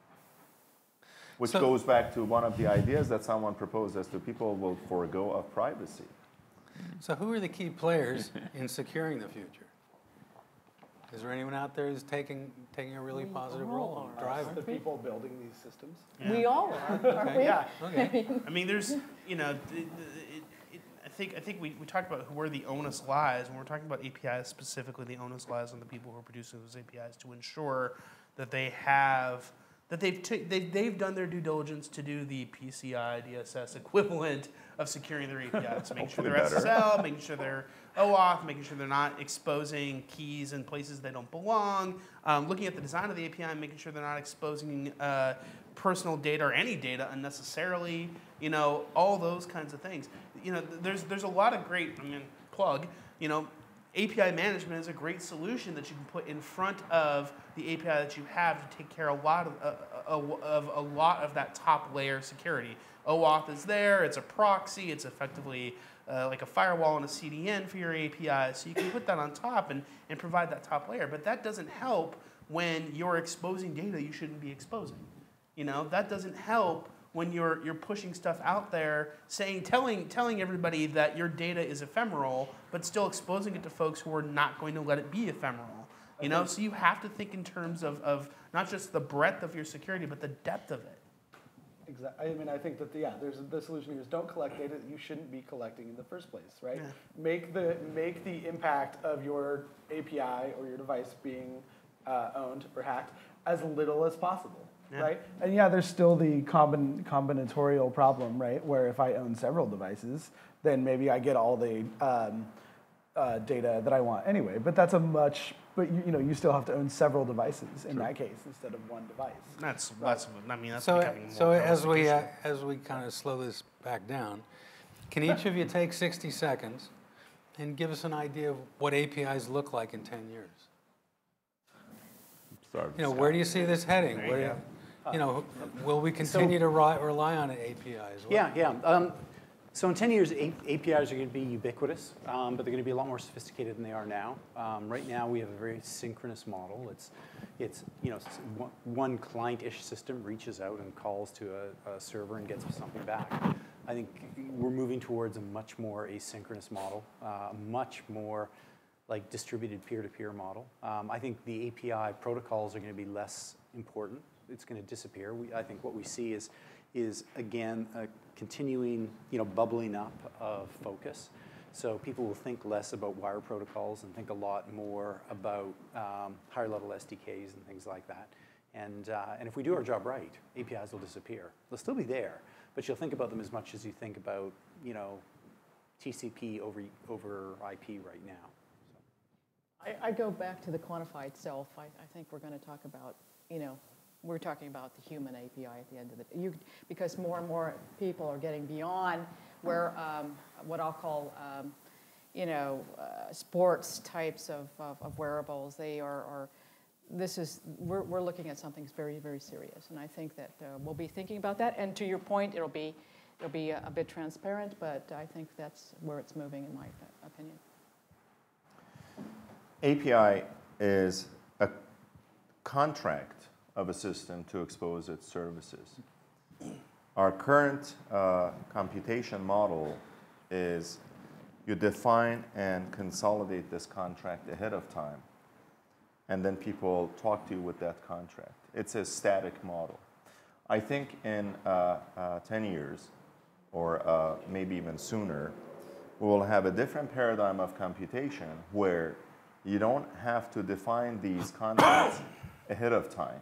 Which goes back to one of the ideas that someone proposed as to people will forego of privacy. So who are the key players in securing the future? Is there anyone out there who's taking a really positive role? Driving the people building these systems. Yeah. We all are, aren't we? Yeah. Okay. I mean, there's, I think we talked about where the onus lies. When we're talking about APIs specifically, the onus lies on the people who are producing those APIs to ensure that they've done their due diligence to do the PCI DSS equivalent of securing their APIs, making sure they're SSL, making sure they're OAuth, making sure they're not exposing keys in places they don't belong, looking at the design of the API and making sure they're not exposing personal data or any data unnecessarily, all those kinds of things. There's a lot of great, plug, API management is a great solution that you can put in front of the API that you have to take care of a lot of that top layer security. OAuth is there, it's a proxy, it's effectively like a firewall and a CDN for your API, so you can put that on top and provide that top layer. But that doesn't help when you're exposing data you shouldn't be exposing. That doesn't help when you're pushing stuff out there, telling everybody that your data is ephemeral, but still exposing it to folks who are not going to let it be ephemeral. So you have to think in terms of not just the breadth of your security, but the depth of it. Exactly. I think that there's the solution here is don't collect data that you shouldn't be collecting in the first place, right? Yeah. Make the impact of your API or your device being owned or hacked as little as possible. Yeah. Right? And there's still the combinatorial problem, right? Where if I own several devices, then maybe I get all the data that I want anyway. But that's you still have to own several devices in that case instead of one device. That's less of that's so becoming more. So as we kind of slow this back down, can each of you take 60 seconds and give us an idea of what APIs look like in 10 years? Where do you see this heading? Will we continue to rely on APIs? Yeah. So in 10 years, APIs are going to be ubiquitous, but they're going to be a lot more sophisticated than they are now. Right now, we have a very synchronous model. It's one client-ish system reaches out and calls to a server and gets something back. I think we're moving towards a much more asynchronous model, much more like distributed peer-to-peer model. I think the API protocols are going to be less important. It's going to disappear. I think what we see is again a continuing, bubbling up of focus. So people will think less about wire protocols and think a lot more about higher level SDKs and things like that. And if we do our job right, APIs will disappear. They'll still be there, but you'll think about them as much as you think about, TCP over IP right now. So. I go back to the quantified self. I think we're going to talk about, we're talking about the human API at the end of it. Because more and more people are getting beyond where what I'll call, sports types of wearables. They are we're looking at something very, very serious. And I think that we'll be thinking about that. And to your point, it'll be a bit transparent, but I think that's where it's moving, in my opinion. API is a contract of a system to expose its services. Our current computation model is you define and consolidate this contract ahead of time, and then people talk to you with that contract. It's a static model. I think in 10 years, or maybe even sooner, we will have a different paradigm of computation where you don't have to define these contracts ahead of time.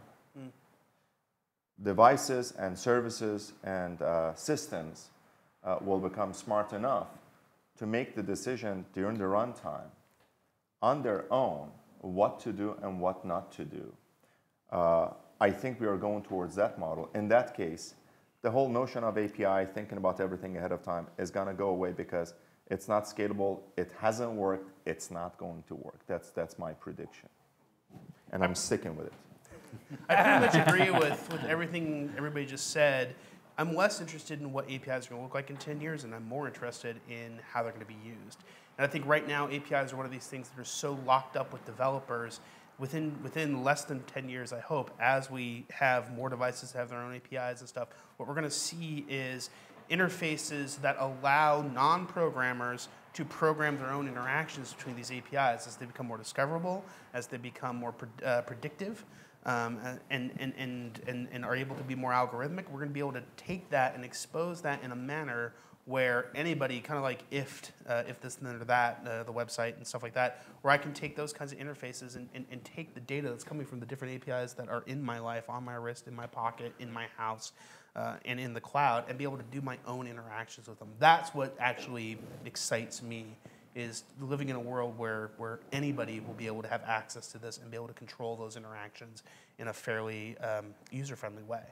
Devices and services and systems will become smart enough to make the decision during the runtime on their own what to do and what not to do. I think we are going towards that model. In that case, the whole notion of API, thinking about everything ahead of time, is going to go away because it's not scalable, it hasn't worked, it's not going to work. That's my prediction. And I'm sticking with it. I pretty much agree with everything everybody just said. I'm less interested in what APIs are going to look like in 10 years, and I'm more interested in how they're going to be used. And I think right now APIs are one of these things that are so locked up with developers. Within less than 10 years, I hope, as we have more devices that have their own APIs and stuff, what we're going to see is interfaces that allow non-programmers to program their own interactions between these APIs as they become more discoverable, as they become more predictive, and are able to be more algorithmic. We're going to be able to take that and expose that in a manner where anybody, kind of like if this and then or that, the website and stuff like that, where I can take those kinds of interfaces and take the data that's coming from the different APIs that are in my life, on my wrist, in my pocket, in my house, and in the cloud, and be able to do my own interactions with them. That's what actually excites me, is living in a world where anybody will be able to have access to this and be able to control those interactions in a fairly user-friendly way.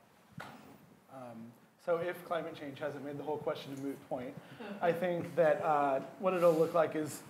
So if climate change hasn't made the whole question a moot point, I think that what it'll look like is,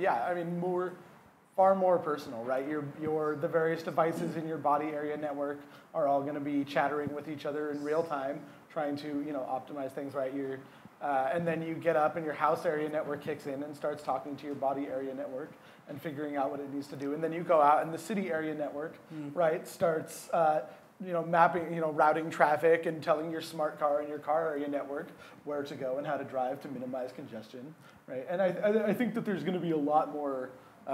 far more personal, right? The various devices in your body area network are all going to be chattering with each other in real time, trying to, optimize things, right? And then you get up and your house area network kicks in and starts talking to your body area network and figuring out what it needs to do. And then you go out and the city area network, right, starts mapping, routing traffic and telling your smart car and your car area network where to go and how to drive to minimize congestion, right? And I think that there's going to be a lot more,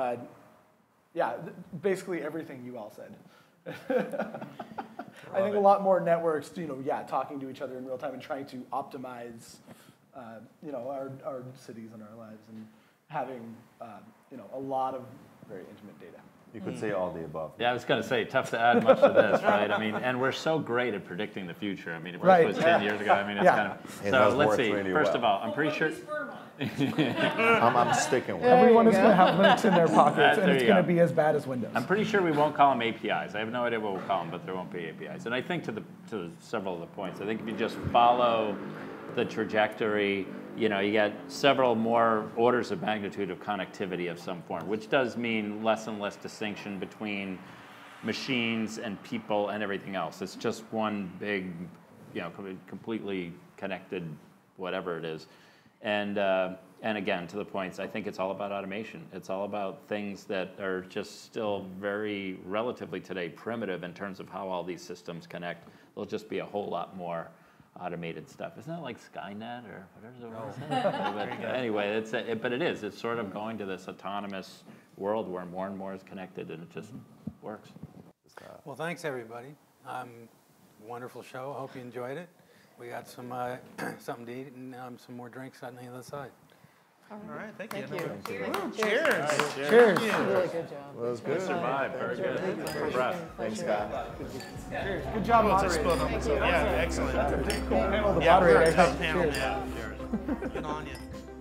basically everything you all said. I think a lot more networks, talking to each other in real time and trying to optimize, our cities and our lives and having, a lot of very intimate data. You could say all the above. Yeah, I was going to say, tough to add much to this, right? I mean, and we're so great at predicting the future. I mean, if it was 10 years ago, I mean, it's kind of... So let's see. Really First of all, I'm pretty sure... I'm sticking with it. Everyone is going to have Linux in their pockets, and it's going to be as bad as Windows. I'm pretty sure we won't call them APIs. I have no idea what we'll call them, but there won't be APIs. And I think to several of the points, I think if you just follow the trajectory, you get several more orders of magnitude of connectivity of some form, which does mean less and less distinction between machines and people and everything else. It's just one big, completely connected whatever it is. And again, to the points, I think it's all about automation. It's all about things that are just still very relatively today primitive in terms of how all these systems connect. There'll just be a whole lot more automated stuff. Isn't that like Skynet or whatever? But anyway, but it is. It's sort of going to this autonomous world where more and more is connected and it just works. Well, thanks everybody. Wonderful show. Hope you enjoyed it. We got some something to eat and some more drinks on the other side. All right, thank you. Thank you. Woo, cheers. Cheers. Really good job. Well, that was good. Survived, very good. Breath. Thanks, Scott. Cheers. Good job, moderator. Yeah, excellent. Panel, the Yeah, we're moderator. a tough panel. Cheers. Yeah. Good on you.